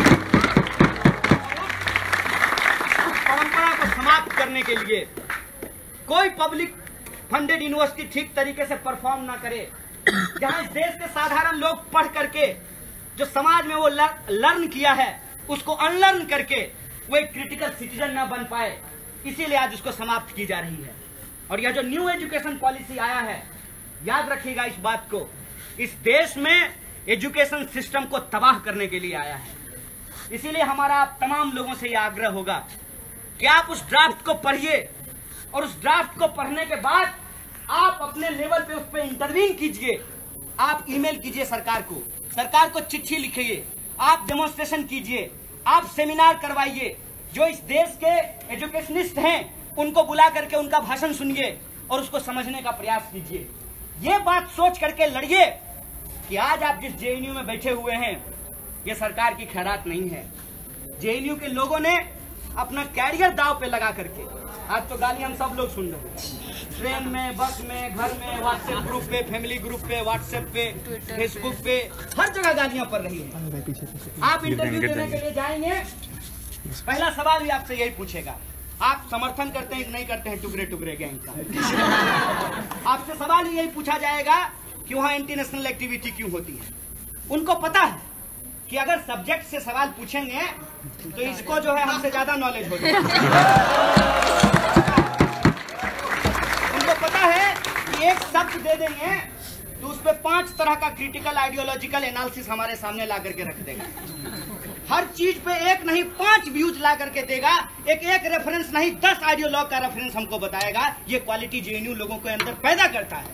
परंपरा को समाप्त करने के लिए कोई पब्लिक फंडेड यूनिवर्सिटी ठीक तरीके से परफॉर्म ना करे, जहां इस देश के साधारण लोग पढ़ करके जो समाज में वो लर्न किया है उसको अनलर्न करके वो एक क्रिटिकल सिटीजन ना बन पाए, इसीलिए आज उसको समाप्त की जा रही है। और यह जो न्यू एजुकेशन पॉलिसी आया है, याद रखिएगा इस बात को, इस देश में एजुकेशन सिस्टम को तबाह करने के लिए आया है। इसीलिए हमारा आप तमाम लोगों से यह आग्रह होगा कि आप उस ड्राफ्ट को पढ़िए और उस ड्राफ्ट को पढ़ने के बाद आप अपने लेवल पे उस पर इंटरवीन कीजिए। आप ईमेल कीजिए सरकार को चिट्ठी लिखिए, आप डेमोन्स्ट्रेशन कीजिए, आप सेमिनार करवाइए। जो इस देश के एजुकेशनिस्ट हैं उनको बुला करके उनका भाषण सुनिए और उसको समझने का प्रयास कीजिए। ये बात सोच करके लड़िए कि आज आप जिस जेएनयू में बैठे हुए हैं ये सरकार की खैरात नहीं है। जेएनयू के लोगों ने अपना कैरियर दांव पे लगा करके, आज तो गाली हम सब लोग सुन रहे हैं, ट्रेन में, बस में, घर में, व्हाट्सएप ग्रुप पे, फैमिली ग्रुप पे, व्हाट्सएप पे, फेसबुक पे, हर जगह गालियां पड़ रही है। आप इंटरव्यू देने के लिए जाएंगे, पहला सवाल भी आपसे यही पूछेगा, आप समर्थन करते हैं कि नहीं करते हैं टुकड़े टुकड़े गैंग का? आपसे सवाल यही पूछा जाएगा कि वहां एंटी नेशनल एक्टिविटी क्यों होती है। उनको पता है कि अगर सब्जेक्ट से सवाल पूछेंगे तो इसको जो है हमसे ज्यादा नॉलेज हो जाएगी। उनको पता है कि एक शब्द दे देंगे तो उस पर 5 तरह का क्रिटिकल आइडियोलॉजिकल एनालिसिस हमारे सामने ला करके रख देगा। हर चीज पे एक नहीं 5 व्यूज ला करके देगा, एक रेफरेंस नहीं 10 आइडियोलॉग का रेफरेंस हमको बताएगा। ये क्वालिटी जेएनयू लोगों के अंदर पैदा करता है।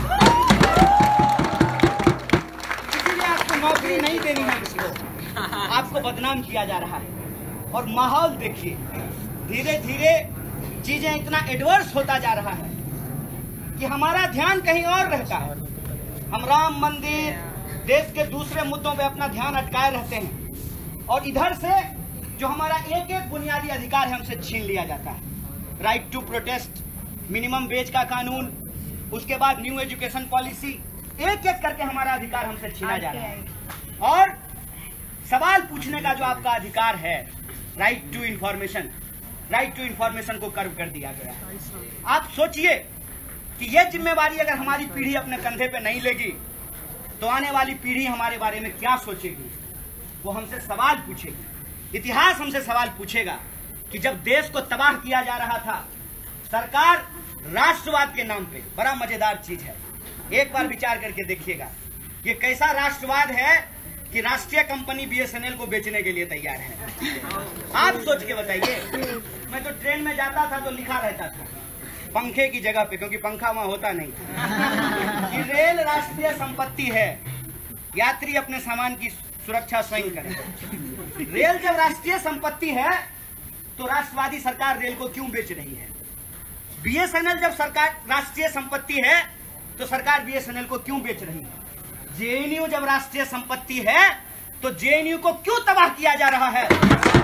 इसीलिए आपको नौकरी नहीं देनी है किसी को, आपको बदनाम किया जा रहा है। और माहौल देखिए, धीरे धीरे चीजें इतना एडवर्स होता जा रहा है कि हमारा ध्यान कहीं और रहता है। हम राम मंदिर, देश के दूसरे मुद्दों पे अपना ध्यान अटकाए रहते हैं और इधर से जो हमारा एक एक बुनियादी अधिकार है हमसे छीन लिया जाता है। Right to protest, minimum wage का कानून, उसके बाद न्यू एजुकेशन पॉलिसी, एक एक करके हमारा अधिकार हमसे छीना जा रहा है। और सवाल पूछने का जो आपका अधिकार है, राइट टू इंफॉर्मेशन को कर्व कर दिया गया है। आप सोचिए कि ये जिम्मेवारी अगर हमारी पीढ़ी अपने कंधे पे नहीं लेगी तो आने वाली पीढ़ी हमारे बारे में क्या सोचेगी? वो हमसे सवाल पूछेगी, इतिहास हमसे सवाल पूछेगा कि जब देश को तबाह किया जा रहा था, सरकार राष्ट्रवाद के नाम पे, बड़ा मजेदार चीज है, एक बार विचार करके देखिएगा, ये कैसा राष्ट्रवाद है कि राष्ट्रीय कंपनी बीएसएनएल को बेचने के लिए तैयार है। आप सोच के बताइए। मैं तो ट्रेन में जाता था तो लिखा रहता था पंखे की जगह पे, क्योंकि पंखा वहां होता नहीं था, कि रेल राष्ट्रीय संपत्ति है, यात्री अपने सामान की सुरक्षा स्वयं करें। रेल जब राष्ट्रीय संपत्ति है तो राष्ट्रवादी सरकार रेल को क्यों बेच रही है? बीएसएनएल जब सरकार राष्ट्रीय संपत्ति है तो सरकार बीएसएनएल को क्यों बेच रही है? जेएनयू जब राष्ट्रीय संपत्ति है तो जेएनयू को क्यों तबाह किया जा रहा है?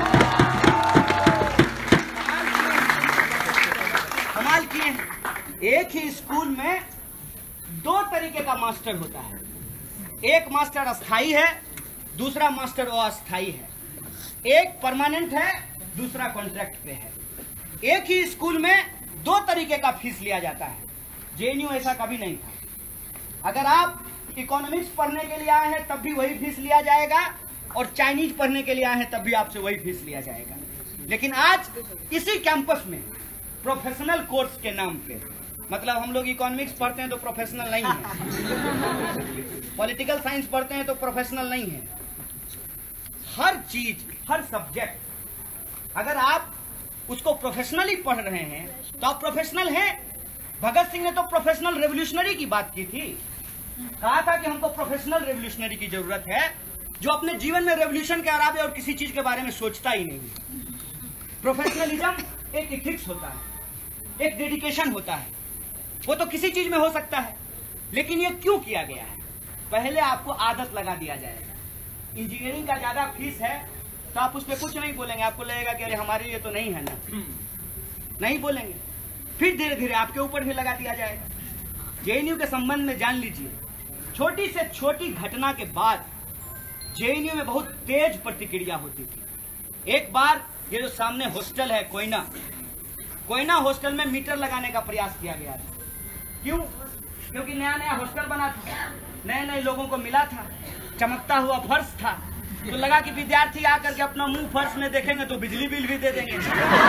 कमाल किए। एक ही स्कूल में 2 तरीके का मास्टर होता है, एक मास्टर अस्थाई है, दूसरा मास्टर अस्थाई है। एक परमानेंट है, दूसरा कॉन्ट्रैक्ट पे है। एक ही स्कूल में 2 तरीके का फीस लिया जाता है। जेएनयू ऐसा कभी नहीं था। अगर आप इकोनॉमिक्स पढ़ने के लिए आए हैं तब भी वही फीस लिया जाएगा, और चाइनीज पढ़ने के लिए आए हैं तब भी आपसे वही फीस लिया जाएगा। लेकिन आज इसी कैंपस में प्रोफेशनल कोर्स के नाम पे, मतलब हम लोग इकोनॉमिक्स पढ़ते हैं तो प्रोफेशनल नहीं है, पॉलिटिकल साइंस पढ़ते हैं तो प्रोफेशनल नहीं है। हर चीज, हर सब्जेक्ट अगर आप उसको प्रोफेशनली पढ़ रहे हैं तो आप प्रोफेशनल हैं। भगत सिंह ने तो प्रोफेशनल रेवोल्यूशनरी की बात की थी, कहा था कि हमको प्रोफेशनल रेवोल्यूशनरी की जरूरत है जो अपने जीवन में रेवोल्यूशन के अलावा और किसी चीज के बारे में सोचता ही नहीं। प्रोफेशनलिज्म एक इथिक्स होता है, एक डेडिकेशन होता है, वो तो किसी चीज में हो सकता है, लेकिन ये क्यों किया गया है? पहले आपको आदत लगा दिया जाएगा। इंजीनियरिंग का ज्यादा फीस है तो आप उस पर कुछ नहीं बोलेंगे, आपको लगेगा कि अरे हमारे लिए तो नहीं है ना, नहीं बोलेंगे। फिर धीरे धीरे आपके ऊपर भी लगा दिया जाएगा। जेएनयू के संबंध में जान लीजिए, छोटी से छोटी घटना के बाद जेएनयू में बहुत तेज प्रतिक्रिया होती थी। एक बार ये जो सामने हॉस्टल है कोयना हॉस्टल में मीटर लगाने का प्रयास किया गया था। क्यों? क्योंकि नया नया हॉस्टल बना था, नए नए लोगों को मिला था, चमकता हुआ फर्श था, तो लगा कि विद्यार्थी आकर के अपना मुंह फर्श में देखेंगे तो बिजली बिल भी दे देंगे।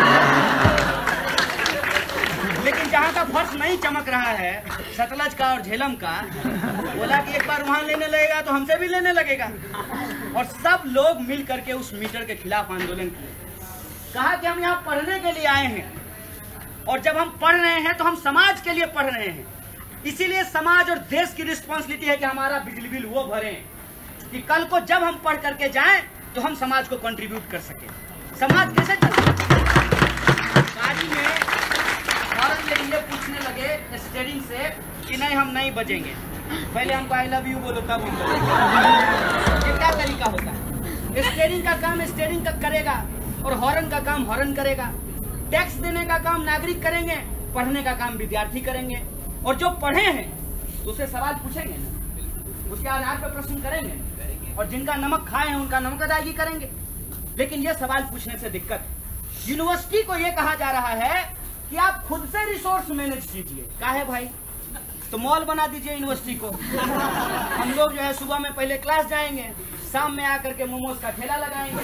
लेकिन जहां का फर्श नहीं चमक रहा है, सतलज का और झेलम का, बोला कि एक बार वहां लेने लगेगा तो हमसे भी लेने लगेगा। और सब लोग मिल करके उस मीटर के खिलाफ आंदोलन किए। कहा कि हम यहाँ पढ़ने के लिए आए हैं, और जब हम पढ़ रहे हैं तो हम समाज के लिए पढ़ रहे हैं। इसीलिए समाज और देश की रिस्पॉन्सिबिलिटी है कि हमारा बिजली बिल वो भरें कि कल को जब हम पढ़ करके जाएं तो हम समाज को कंट्रीब्यूट कर सके। समाज कैसे कर सके? गाड़ी में हॉर्न लेके ये पूछने लगे स्टीयरिंग से कि नहीं हम नहीं बजेंगे, पहले हमको आई लव यू बोलो तब हम बजेंगे। ये क्या तरीका होता है? स्टीयरिंग का काम स्टीयरिंग का करेगा और हॉर्न का काम हॉर्न करेगा। टैक्स देने का काम नागरिक करेंगे, पढ़ने का काम विद्यार्थी करेंगे। और जो पढ़े हैं तो उसे सवाल पूछेंगे ना, उसके आधार पर प्रश्न करेंगे, और जिनका नमक खाए हैं उनका नमक अदायगी करेंगे। लेकिन ये सवाल पूछने से दिक्कत है। यूनिवर्सिटी को ये कहा जा रहा है कि आप खुद से रिसोर्स मैनेज कीजिए। काहे भाई? तो मॉल बना दीजिए यूनिवर्सिटी को। हम लोग जो है सुबह में पहले क्लास जाएंगे, शाम में आकर के मोमोज का ठेला लगाएंगे।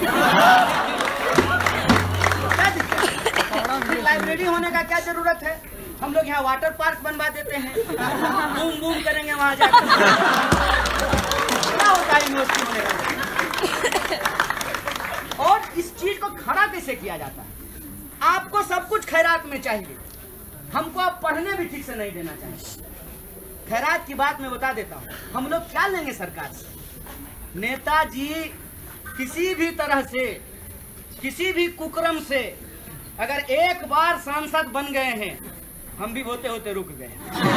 क्या दिक्कत है? लाइब्रेरी होने का क्या जरूरत है? हम लोग यहाँ वाटर पार्क बनवा देते हैं, बूम बूम करेंगे वहां जाकर। क्या होता है यूनिवर्सिटी होने का? और इस चीज को खड़ा कैसे किया जाता है? आपको सब कुछ खैरात में चाहिए, हमको आप पढ़ने भी ठीक से नहीं देना चाहिए। खैरात की बात मैं बता देता हूँ, हम लोग क्या लेंगे सरकार से? नेताजी किसी भी तरह से, किसी भी कुकर्म से अगर एक बार सांसद बन गए हैं, हम भी होते होते रुक गए।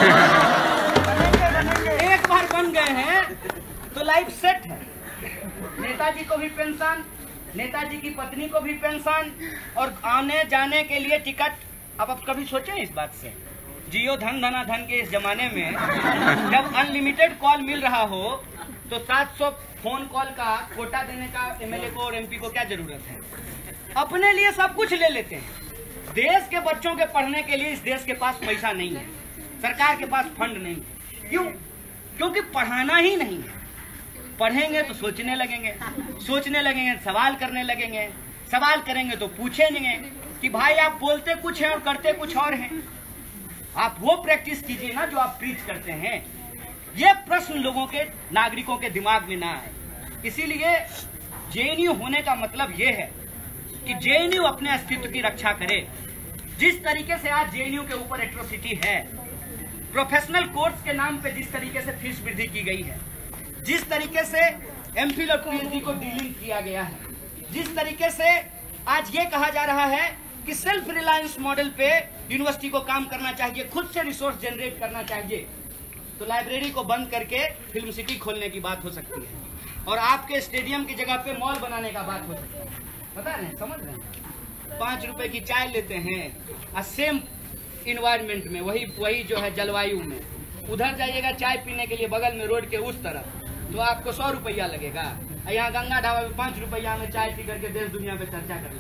एक बार बन गए हैं तो लाइफ सेट है। नेताजी को भी पेंशन, नेताजी की पत्नी को भी पेंशन, और आने जाने के लिए टिकट। अब कभी सोचे इस बात से? जियो धन धना धन के इस जमाने में जब अनलिमिटेड कॉल मिल रहा हो तो 700 फोन कॉल का कोटा देने का एमएलए को और एमपी को क्या जरूरत है? अपने लिए सब कुछ ले लेते हैं। देश के बच्चों के पढ़ने के लिए इस देश के पास पैसा नहीं है, सरकार के पास फंड नहीं है। क्यों? क्योंकि पढ़ाना ही नहीं है। पढ़ेंगे तो सोचने लगेंगे, सोचने लगेंगे सवाल करने लगेंगे, सवाल करेंगे तो पूछेंगे कि भाई आप बोलते कुछ है और करते कुछ और हैं। आप वो प्रैक्टिस कीजिए ना जो आप प्रीच करते हैं। ये प्रश्न लोगों के, नागरिकों के दिमाग में ना आए। इसीलिए जेएनयू होने का मतलब ये है कि जेएनयू अपने अस्तित्व की रक्षा करे। जिस तरीके से आज जेएनयू के ऊपर एट्रोसिटी है, प्रोफेशनल कोर्स के नाम पे जिस तरीके से फीस वृद्धि की गई है, जिस तरीके से एमफिल और पीएचडी को डीलिंग किया गया है, जिस तरीके से आज ये कहा जा रहा है कि सेल्फ रिलायंस मॉडल पे यूनिवर्सिटी को काम करना चाहिए, खुद से रिसोर्स जनरेट करना चाहिए, तो लाइब्रेरी को बंद करके फिल्म सिटी खोलने की बात हो सकती है और आपके स्टेडियम की जगह पे मॉल बनाने का बात हो सकती है। पता नहीं, समझ रहे हैं? 5 रुपए की चाय लेते हैं, सेम इन्वायरमेंट में, वही जो है जलवायु में, उधर जाइएगा चाय पीने के लिए बगल में रोड के उस तरफ, तो आपको 100 रुपया लगेगा। यहाँ गंगा ढाबा में 5 रुपया में चाय पी करके देश दुनिया पे चर्चा कर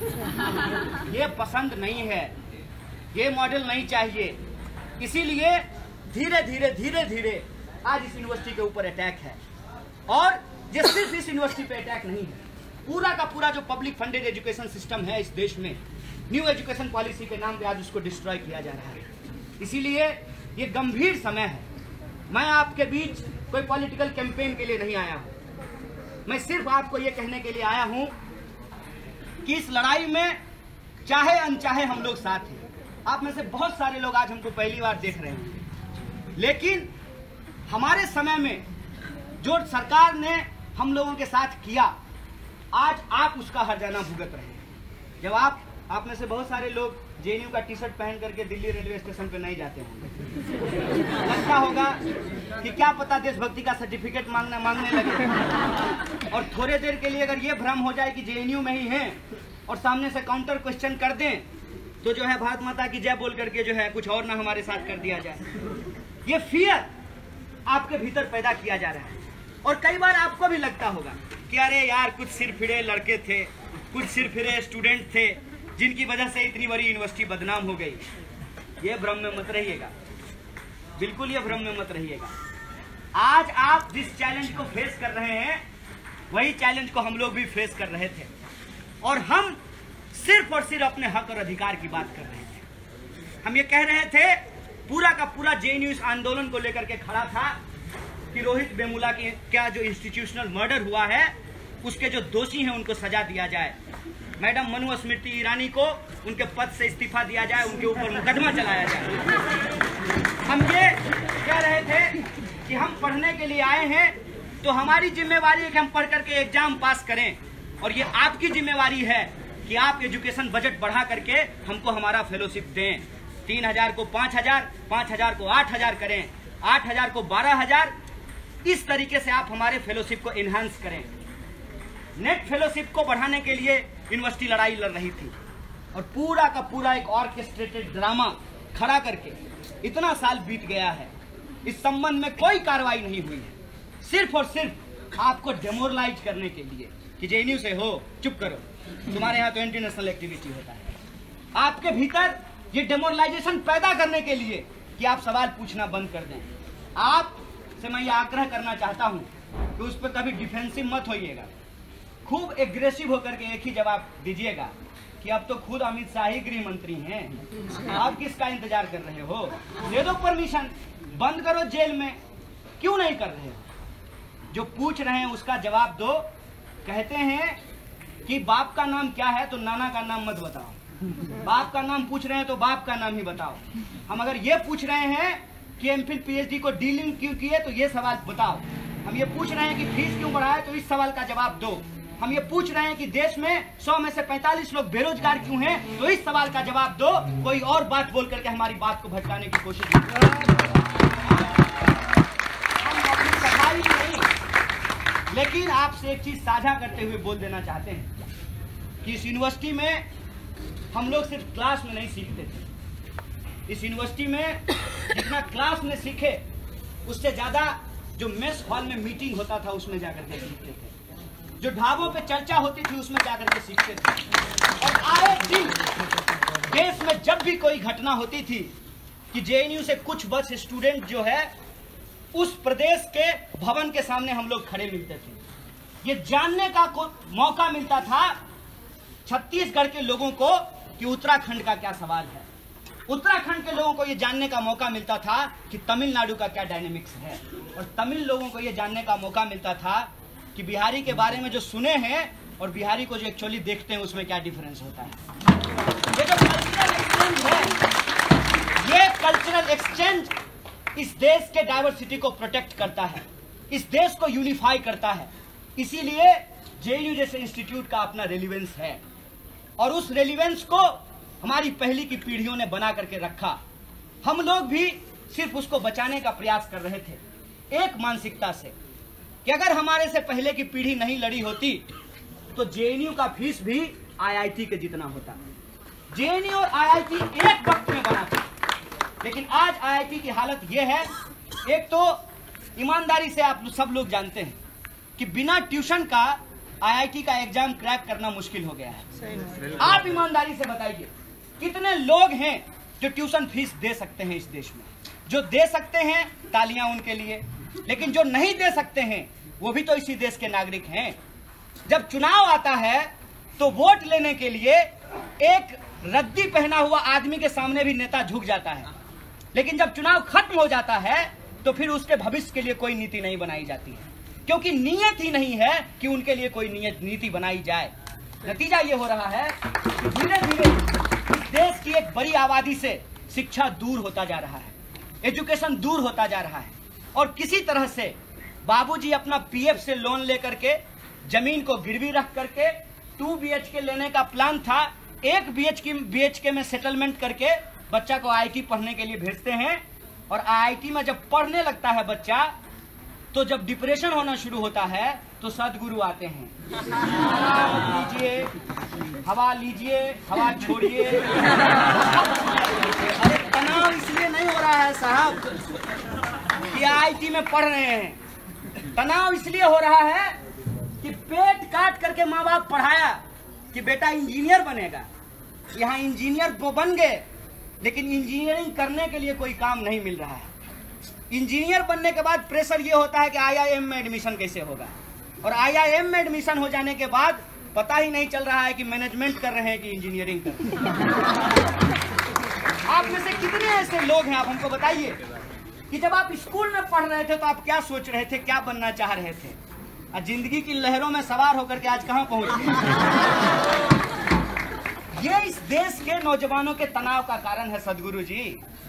लेंगे। ये पसंद नहीं है, ये मॉडल नहीं चाहिए। इसीलिए धीरे धीरे आज इस यूनिवर्सिटी के ऊपर अटैक है। और ये सिर्फ इस यूनिवर्सिटी पे अटैक नहीं है, पूरा का पूरा जो पब्लिक फंडेड एजुकेशन सिस्टम है इस देश में, न्यू एजुकेशन पॉलिसी के नाम पे आज उसको डिस्ट्रॉय किया जा रहा है। इसीलिए ये गंभीर समय है। मैं आपके बीच कोई पॉलिटिकल कैंपेन के लिए नहीं आया हूं, मैं सिर्फ आपको ये कहने के लिए आया हूं कि इस लड़ाई में चाहे अनचाहे हम लोग साथ हैं। आप में से बहुत सारे लोग आज हमको पहली बार देख रहे हैं, लेकिन हमारे समय में जो सरकार ने हम लोगों के साथ किया, आज आप उसका हर्जाना भुगत रहे हैं। जब आप में से बहुत सारे लोग जेएनयू का टी शर्ट पहन करके दिल्ली रेलवे स्टेशन पे नहीं जाते होंगे। लगता होगा कि क्या पता देशभक्ति का सर्टिफिकेट मांगने लगे। और थोड़े देर के लिए अगर ये भ्रम हो जाए कि जेएनयू में ही हैं और सामने से काउंटर क्वेश्चन कर दें तो जो है भारत माता की जय बोल करके जो है कुछ और ना हमारे साथ कर दिया जाए। ये फियर आपके भीतर पैदा किया जा रहा है। और कई बार आपको भी लगता होगा कि अरे यार कुछ सिर फिरे लड़के थे, कुछ सिर फिरे स्टूडेंट थे जिनकी वजह से इतनी बड़ी यूनिवर्सिटी बदनाम हो गई। ये भ्रम में मत रहिएगा, बिल्कुल ये भ्रम में मत रहिएगा। आज आप जिस चैलेंज को फेस कर रहे हैं वही चैलेंज को हम लोग भी फेस कर रहे थे और हम सिर्फ और सिर्फ अपने हक और अधिकार की बात कर रहे थे। हम ये कह रहे थे, पूरा का पूरा जेएनयू इस आंदोलन को लेकर के खड़ा था कि रोहित वेमुला के क्या जो इंस्टीट्यूशनल मर्डर हुआ है उसके जो दोषी हैं उनको सजा दिया जाए। मैडम मनु स्मृति ईरानी को उनके पद से इस्तीफा दिया जाए, उनके ऊपर मुकदमा चलाया जाए। हम ये कह रहे थे कि हम पढ़ने के लिए आए हैं तो हमारी जिम्मेवारी है कि हम पढ़ करके एग्जाम पास करें और ये आपकी जिम्मेवारी है कि आप एजुकेशन बजट बढ़ा करके हमको हमारा फेलोशिप दें। 3000 को 5000, 5000 को 8000 करें, 8000 को 12000। इस तरीके से आप हमारे फेलोशिप को इनहांस करें। नेट फेलोशिप को बढ़ाने के लिए यूनिवर्सिटी लड़ाई लड़ रही थी और पूरा का पूरा एक ऑर्केस्ट्रेटेड ड्रामा खड़ा करके इतना साल बीत गया है, इस संबंध में कोई कार्रवाई नहीं हुई है। सिर्फ और सिर्फ आपको डेमोरलाइज करने के लिए कि जेएनयू से हो, चुप करो, तुम्हारे यहाँ तो इंटरनेशनल एक्टिविटी होता है। आपके भीतर ये डेमोरलाइजेशन पैदा करने के लिए कि आप सवाल पूछना बंद कर दें। आप से मैं ये आग्रह करना चाहता हूँ कि उस पर कभी डिफेंसिव मत होइएगा, खूब एग्रेसिव होकर के एक ही जवाब दीजिएगा कि अब तो खुद अमित शाह ही गृह मंत्री हैं, आप किसका इंतजार कर रहे हो? दे दो परमिशन, बंद करो जेल में, क्यों नहीं कर रहे हो? जो पूछ रहे हैं उसका जवाब दो। कहते हैं कि बाप का नाम क्या है तो नाना का नाम मत बताओ, बाप का नाम पूछ रहे हैं तो बाप का नाम ही बताओ। हम अगर ये पूछ रहे हैं कि एमफिल पीएचडी को डीलिंग क्यों किए तो ये सवाल बताओ। हम ये पूछ रहे हैं कि फीस क्यों बढ़ाए तो इस सवाल का जवाब दो। हम ये पूछ रहे हैं कि देश में 100 में से 45 लोग बेरोजगार क्यों हैं तो इस सवाल का जवाब दो। कोई और बात बोल करके हमारी बात को भटकाने की कोशिश नहीं। हम अपनी सफाई नहीं, लेकिन आपसे एक चीज साझा करते हुए बोल देना चाहते हैं कि इस यूनिवर्सिटी में हम लोग सिर्फ क्लास में नहीं सीखते थे। इस यूनिवर्सिटी में जितना क्लास में सीखे उससे ज्यादा जो मेस हॉल में मीटिंग होता था उसमें जाकर के सीखते थे, जो ढाबों पे चर्चा होती थी उसमें जाकर के सीखते थे। और आए दिन देश में जब भी कोई घटना होती थी कि जेएनयू से कुछ बस स्टूडेंट जो है उस प्रदेश के भवन के सामने हम लोग खड़े मिलते थे। ये जानने का मौका मिलता था छत्तीसगढ़ के लोगों को कि उत्तराखंड का क्या सवाल है, उत्तराखंड के लोगों को ये जानने का मौका मिलता था कि तमिलनाडु का क्या डायनेमिक्स है, और तमिल लोगों को ये जानने का मौका मिलता था कि बिहारी के बारे में जो सुने हैं और बिहारी को जो एक्चुअली देखते हैं उसमें क्या डिफरेंस होता है। ये जो कल्चरल एक्सचेंज है, ये कल्चरल एक्सचेंज इस देश के डाइवर्सिटी को प्रोटेक्ट करता है, इस देश को यूनिफाई करता है। इसीलिए जेएनयू जैसे इंस्टीट्यूट का अपना रेलिवेंस है और उस रेलिवेंस को हमारी पहली की पीढ़ियों ने बना करके रखा। हम लोग भी सिर्फ उसको बचाने का प्रयास कर रहे थे एक मानसिकता से कि अगर हमारे से पहले की पीढ़ी नहीं लड़ी होती तो जेएनयू का फीस भी आईआईटी के जितना होता। जेएनयू और आईआईटी एक वक्त में बना था, लेकिन आज आईआईटी की हालत यह है, एक तो ईमानदारी से आप सब लोग जानते हैं कि बिना ट्यूशन का आईआईटी का एग्जाम क्रैक करना मुश्किल हो गया है। आप ईमानदारी से बताइए कितने लोग हैं जो ट्यूशन फीस दे सकते हैं इस देश में? जो दे सकते हैं तालियां उनके लिए, लेकिन जो नहीं दे सकते हैं वो भी तो इसी देश के नागरिक हैं। जब चुनाव आता है तो वोट लेने के लिए एक रद्दी पहना हुआ आदमी के सामने भी नेता झुक जाता है, लेकिन जब चुनाव खत्म हो जाता है तो फिर उसके भविष्य के लिए कोई नीति नहीं बनाई जाती है, क्योंकि नीयत ही नहीं है कि उनके लिए कोई नीति बनाई जाए। नतीजा ये हो रहा है कि धीरे धीरे इस देश की एक बड़ी आबादी से शिक्षा दूर होता जा रहा है, एजुकेशन दूर होता जा रहा है, और किसी तरह से बाबूजी अपना पीएफ से लोन लेकर के जमीन को गिरवी रख करके 2 BHK लेने का प्लान था, एक बीएचके में सेटलमेंट करके बच्चा को आईआईटी पढ़ने के लिए भेजते हैं, और आईआईटी में जब पढ़ने लगता है बच्चा, तो जब डिप्रेशन होना शुरू होता है तो सदगुरु आते हैं। लीजिए, हवा लीजिए, हवा छोड़िए। अरे तनाव इसलिए नहीं हो रहा है साहब कि आईआईटी में पढ़ रहे हैं, तनाव इसलिए हो रहा है कि पेट काट करके माँ बाप पढ़ाया कि बेटा इंजीनियर बनेगा, यहाँ इंजीनियर तो बन गए, लेकिन इंजीनियरिंग करने के लिए कोई काम नहीं मिल रहा है। इंजीनियर बनने के बाद प्रेशर ये होता है कि आईआईएम में एडमिशन कैसे होगा, और आईआईएम में एडमिशन हो जाने के बाद पता ही नहीं चल रहा है कि मैनेजमेंट कर रहे हैं कि इंजीनियरिंग कर रहे हैं। आप में से कितने ऐसे लोग हैं, आप हमको बताइए कि जब आप स्कूल में पढ़ रहे थे तो आप क्या सोच रहे थे, क्या बनना चाह रहे थे, और जिंदगी की लहरों में सवार होकर के आज कहां पहुंच गए। ये इस देश के नौजवानों के तनाव का कारण है सदगुरु जी,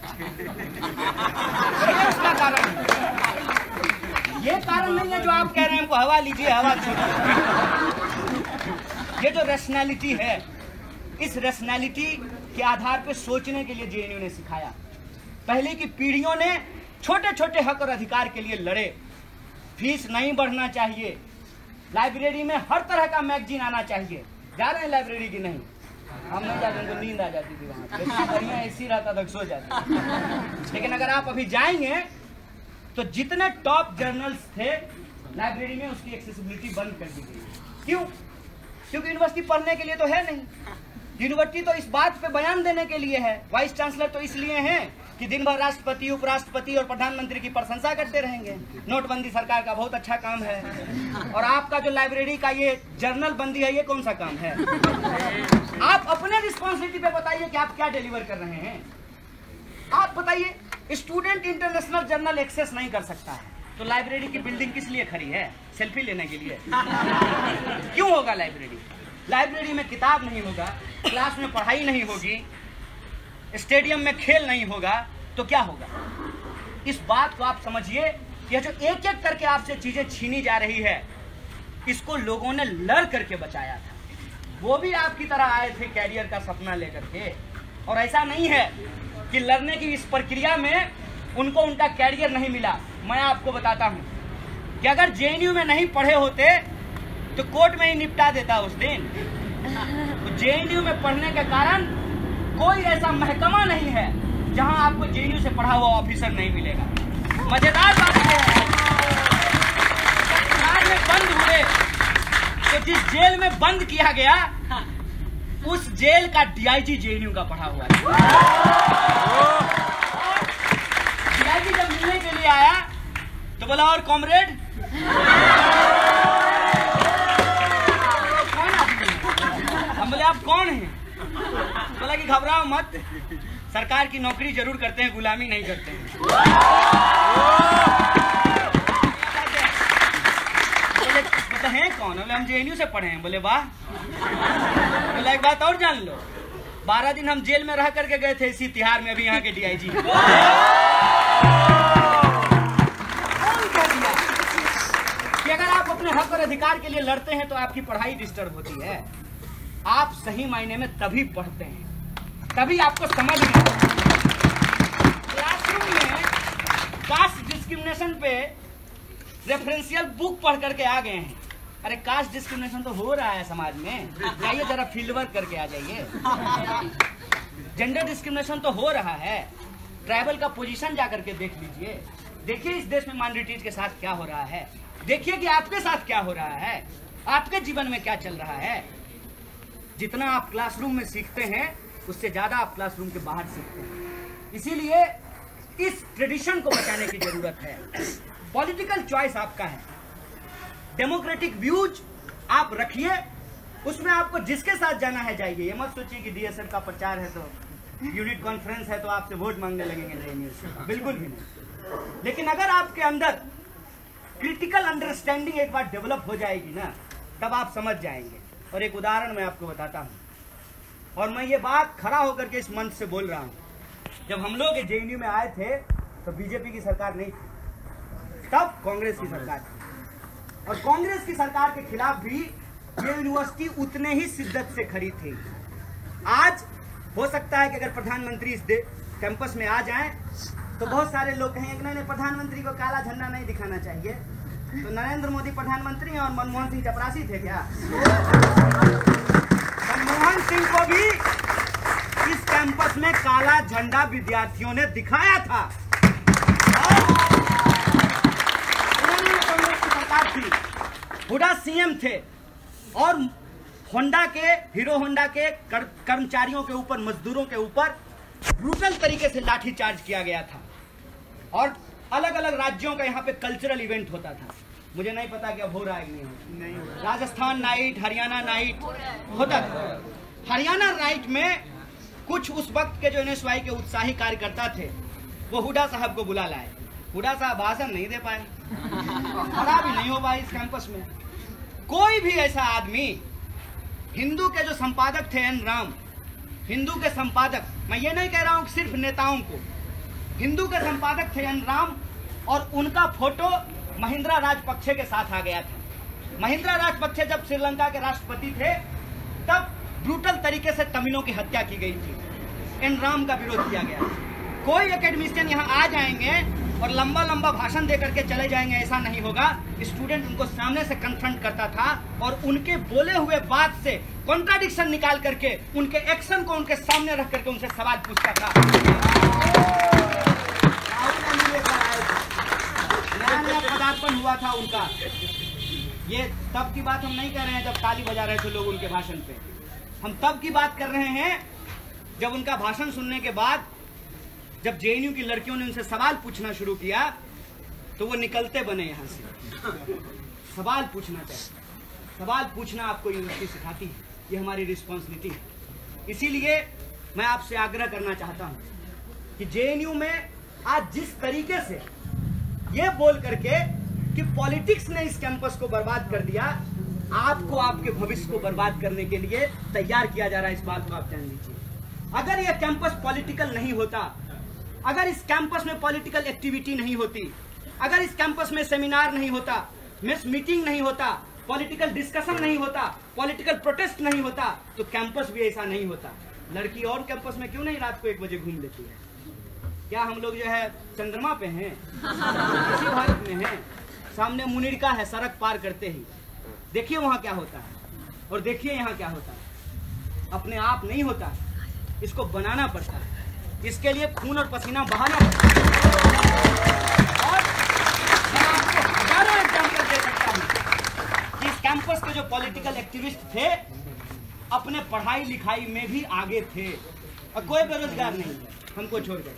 ये उसका कारण है। ये कारण नहीं है जो आप कह रहे हैं हमको हवा लीजिए, हवा छोड़िए। ये जो रैशनैलिटी है, इस रैशनैलिटी के आधार पे सोचने के लिए जेएनयू ने सिखाया। पहले की पीढ़ियों ने छोटे छोटे हक और अधिकार के लिए लड़े। फीस नहीं बढ़ना चाहिए, लाइब्रेरी में हर तरह का मैगजीन आना चाहिए। जा रहे हैं लाइब्रेरी की? नहीं, हम नहीं जाते, उनको नींद आ जाती थी वहाँ, बढ़िया एसी रहता था, सो जाते। लेकिन अगर आप अभी जाएंगे तो जितने टॉप जर्नल्स थे लाइब्रेरी में, उसकी एक्सेसिबिलिटी बंद कर दी गई। क्यों? क्योंकि यूनिवर्सिटी पढ़ने के लिए तो है नहीं, यूनिवर्सिटी तो इस बात पे बयान देने के लिए है। वाइस चांसलर तो इसलिए हैं कि दिन भर राष्ट्रपति, उपराष्ट्रपति और प्रधानमंत्री की प्रशंसा करते रहेंगे। नोटबंदी सरकार का बहुत अच्छा काम है, और आपका जो लाइब्रेरी का ये जर्नल बंदी है, ये कौन सा काम है? आप अपने रिस्पॉन्सिबिलिटी पे बताइए कि आप क्या डिलीवर कर रहे हैं। आप बताइए, स्टूडेंट इंटरनेशनल जर्नल एक्सेस नहीं कर सकता है तो लाइब्रेरी की बिल्डिंग किस लिए खड़ी है? सेल्फी लेने के लिए? क्यों होगा लाइब्रेरी? लाइब्रेरी में किताब नहीं होगा, क्लास में पढ़ाई नहीं होगी, स्टेडियम में खेल नहीं होगा, तो क्या होगा? इस बात को आप समझिए कि जो एक एक करके आपसे चीजें छीनी जा रही है, इसको लोगों ने लड़ करके बचाया था। वो भी आपकी तरह आए थे कैरियर का सपना लेकर के, और ऐसा नहीं है कि लड़ने की इस प्रक्रिया में उनको उनका कैरियर नहीं मिला। मैं आपको बताता हूं कि अगर जेएनयू में नहीं पढ़े होते तो कोर्ट में ही निपटा देता उस दिन। तो जेएनयू में पढ़ने के कारण कोई ऐसा महकमा नहीं है जहां आपको जेएनयू से पढ़ा हुआ ऑफिसर नहीं मिलेगा। मजेदार बात यह है, बिहार में बंद हुए तो जिस जेल में बंद किया गया, उस जेल का डीआईजी जेएनयू का पढ़ा हुआ है। डीआईजी जब मिलने के लिए आया तो बोला, और कॉमरेड? कौन आदमी? हम बोले, आप कौन हैं? बोला कि घबराओ मत, सरकार की नौकरी जरूर करते हैं, गुलामी नहीं करते हैं। बोले हैं कौन? बोले हम जेएनयू से पढ़े हैं। बोले वाह। बोला एक बात और जान लो, 12 दिन हम जेल में रह करके गए थे इसी तिहाड़ में, अभी यहाँ के डीआईजी कि अगर आप अपने हक और अधिकार के लिए लड़ते हैं तो आपकी पढ़ाई डिस्टर्ब होती है। आप सही मायने में तभी पढ़ते हैं, तभी आपको समझ में आता है। क्लासरूम में कास्ट डिस्क्रिमिनेशन पे रेफरेंशियल बुक पढ़ करके आ गए हैं। अरे कास्ट डिस्क्रिमिनेशन तो हो रहा है समाज में, जाइए जरा फील्ड वर्क करके आ जाइए। जेंडर डिस्क्रिमिनेशन तो हो रहा है, ट्राइबल का पोजीशन जा करके देख लीजिए। देखिए इस देश में माइनॉरिटीज के साथ क्या हो रहा है, देखिए कि आपके साथ क्या हो रहा है, आपके जीवन में क्या चल रहा है। जितना आप क्लासरूम में सीखते हैं उससे ज्यादा आप क्लासरूम के बाहर सीखते हैं। इसीलिए इस ट्रेडिशन को बचाने की जरूरत है। पॉलिटिकल चॉइस आपका है, डेमोक्रेटिक व्यूज आप रखिए, उसमें आपको जिसके साथ जाना है जाइए। ये मत सोचिए कि डीएसएफ का प्रचार है तो, यूनिट कॉन्फ्रेंस है तो आपसे वोट मांगने लगेंगे जेएनयू से, बिल्कुल भी नहीं। लेकिन अगर आपके अंदर क्रिटिकल अंडरस्टैंडिंग एक बार डेवलप हो जाएगी ना, तब आप समझ जाएंगे। और एक उदाहरण मैं आपको बताता हूँ, और मैं ये बात खड़ा होकर के इस मंच से बोल रहा हूँ। जब हम लोग जेएनयू में आए थे तो बीजेपी की सरकार नहीं थी, तब कांग्रेस की सरकार थी, और कांग्रेस की सरकार के खिलाफ भी ये यूनिवर्सिटी उतने ही शिद्दत से खड़ी थी। आज हो सकता है कि अगर प्रधानमंत्री इस कैंपस में आ जाएं तो बहुत सारे लोग कहेंगे कि नहीं, प्रधानमंत्री को काला झंडा नहीं दिखाना चाहिए। तो नरेंद्र मोदी प्रधानमंत्री हैं और मनमोहन सिंह चपरासी थे क्या? मनमोहन सिंह को भी इस कैंपस में काला झंडा विद्यार्थियों ने दिखाया था। कांग्रेस की सरकार थी, हुड्डा सीएम थे और हीरो होंडा के कर्मचारियों के ऊपर, मजदूरों के ऊपर ब्रूटल तरीके से लाठीचार्ज किया गया था और अलग अलग राज्यों का यहाँ पे कल्चरल इवेंट होता था। मुझे नहीं पता कि अब हो रहा है कि नहीं हो रहा। राजस्थान नाइट, हरियाणा नाइट होता था। हरियाणा नाइट में कुछ उस वक्त के जो एनएसवाई के उत्साही कार्यकर्ता थे वो हुड्डा साहब को बुला लाए। हुड्डा साहब भाषण नहीं दे पाए, खड़ा भी नहीं हो पाए इस कैंपस में। कोई भी ऐसा आदमी, हिंदू के जो संपादक थे एन राम, हिंदू के संपादक, मैं ये नहीं कह रहा हूं सिर्फ नेताओं को, हिंदू के संपादक थे एन राम और उनका फोटो महिंद्रा राजपक्षे के साथ आ गया था। महिंद्रा राजपक्षे जब श्रीलंका के राष्ट्रपति थे तब ब्रूटल तरीके से तमिलों की हत्या की गई थी, एन राम का विरोध किया गया। कोई एकेडमिशियन यहाँ आ जाएंगे और लंबा लंबा भाषण दे करके चले जाएंगे, ऐसा नहीं होगा। स्टूडेंट उनको सामने से कन्फ्रंट करता था और उनके बोले हुए बात से कॉन्ट्राडिक्शन निकाल करके उनके एक्शन को उनके सामने रख करके उनसे सवाल पूछता था। नया पदार्पण हुआ था उनका। ये तब की बात हम नहीं कर रहे हैं जब ताली बजा रहे थे लोग उनके भाषण पे, हम तब की बात कर रहे हैं जब उनका भाषण सुनने के बाद जब जेएनयू की लड़कियों ने उनसे सवाल पूछना शुरू किया तो वो निकलते बने यहाँ से। सवाल पूछना चाहिए, सवाल पूछना आपको यूनिवर्सिटी सिखाती है, ये हमारी रिस्पॉन्सिबिलिटी है। इसीलिए मैं आपसे आग्रह करना चाहता हूँ कि जेएनयू में आज जिस तरीके से ये बोल करके कि पॉलिटिक्स ने इस कैंपस को बर्बाद कर दिया, आपको आपके भविष्य को बर्बाद करने के लिए तैयार किया जा रहा है, इस बात को आप जान लीजिए। अगर यह कैंपस पॉलिटिकल नहीं होता, अगर इस कैंपस में पॉलिटिकल एक्टिविटी नहीं होती, अगर इस कैंपस में सेमिनार नहीं होता, मीटिंग नहीं होता, पॉलिटिकल डिस्कशन नहीं होता, पॉलिटिकल प्रोटेस्ट नहीं होता, तो कैंपस भी ऐसा नहीं होता। लड़की और कैंपस में क्यों नहीं रात को 1 बजे घूम लेती है? क्या हम लोग जो है चंद्रमा पे हैं, किसी भारत में हैं? सामने मुनिरका है, सड़क पार करते ही देखिए वहां क्या होता है और देखिए यहाँ क्या होता है। अपने आप नहीं होता, इसको बनाना पड़ता है, इसके लिए खून और पसीना बहाना पड़ता है। और मैं आपको हजारों एग्जाम्पल दे सकता हूँ कि इस कैंपस के जो पॉलिटिकल एक्टिविस्ट थे अपने पढ़ाई लिखाई में भी आगे थे और कोई बेरोजगार नहीं है, हमको छोड़कर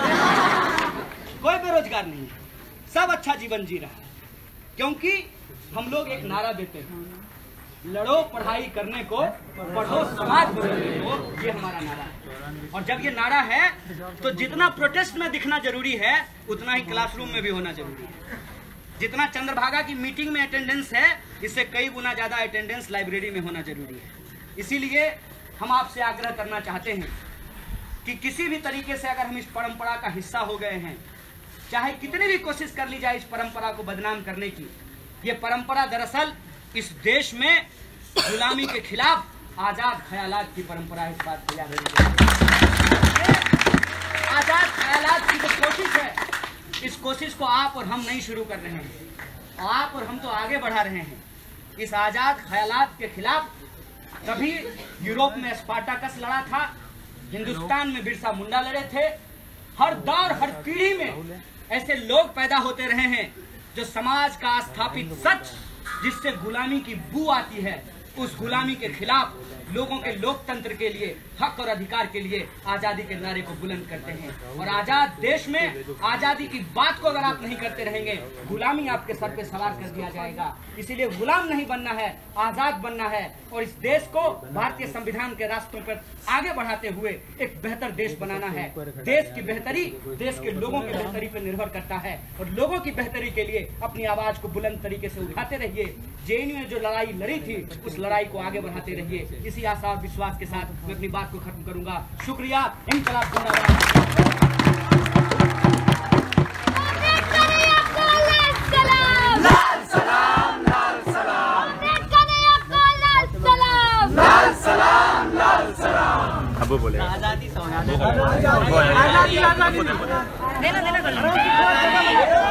कोई बेरोजगार नहीं है, सब अच्छा जीवन जी रहा है। क्योंकि हम लोग एक नारा देते हैं, लड़ो पढ़ाई करने को, पढ़ो समाज बदलने को, ये हमारा नारा है। और जब ये नारा है तो जितना प्रोटेस्ट में दिखना जरूरी है उतना ही क्लासरूम में भी होना जरूरी है। जितना चंद्रभागा की मीटिंग में अटेंडेंस है, इससे कई गुना ज्यादा अटेंडेंस लाइब्रेरी में होना जरूरी है। इसीलिए हम आपसे आग्रह करना चाहते हैं कि किसी भी तरीके से अगर हम इस परंपरा का हिस्सा हो गए हैं, चाहे कितनी भी कोशिश कर ली जाए इस परंपरा को बदनाम करने की, ये परंपरा दरअसल इस देश में गुलामी के खिलाफ आजाद ख्यालात की परंपरा है। इस बात को याद रखिए, आजाद ख्यालात की जो कोशिश है, इस कोशिश को आप और हम नहीं शुरू कर रहे हैं, आप और हम तो आगे बढ़ा रहे हैं। इस आजाद ख्यालात के खिलाफ कभी यूरोप में स्पार्टाकस लड़ा था, हिंदुस्तान में बिरसा मुंडा लड़े थे। हर दौर हर पीढ़ी में ऐसे लोग पैदा होते रहे हैं जो समाज का स्थापित सच, जिससे गुलामी की बू आती है, उस गुलामी के खिलाफ लोगों के लोकतंत्र के लिए, हक और अधिकार के लिए आजादी के नारे को बुलंद करते हैं। और आजाद देश में आजादी की बात को अगर आप नहीं करते रहेंगे, गुलामी आपके सर पे सवार कर दिया जाएगा। इसीलिए गुलाम नहीं बनना है, आजाद बनना है और इस देश को भारतीय संविधान के रास्तों पर आगे बढ़ाते हुए एक बेहतर देश बनाना है। देश की बेहतरी देश के लोगों की बेहतरी पर निर्भर करता है और लोगों की बेहतरी के लिए अपनी आवाज को बुलंद तरीके से उठाते रहिए। जेएनयू ने जो लड़ाई लड़ी थी, उस लड़ाई को आगे बढ़ाते रहिए। इसी आशा और विश्वास के साथ मैं अपनी बात को खत्म करूंगा। शुक्रिया। इंकलाब जिंदाबाद। लाल सलाम। देना देना कर लो।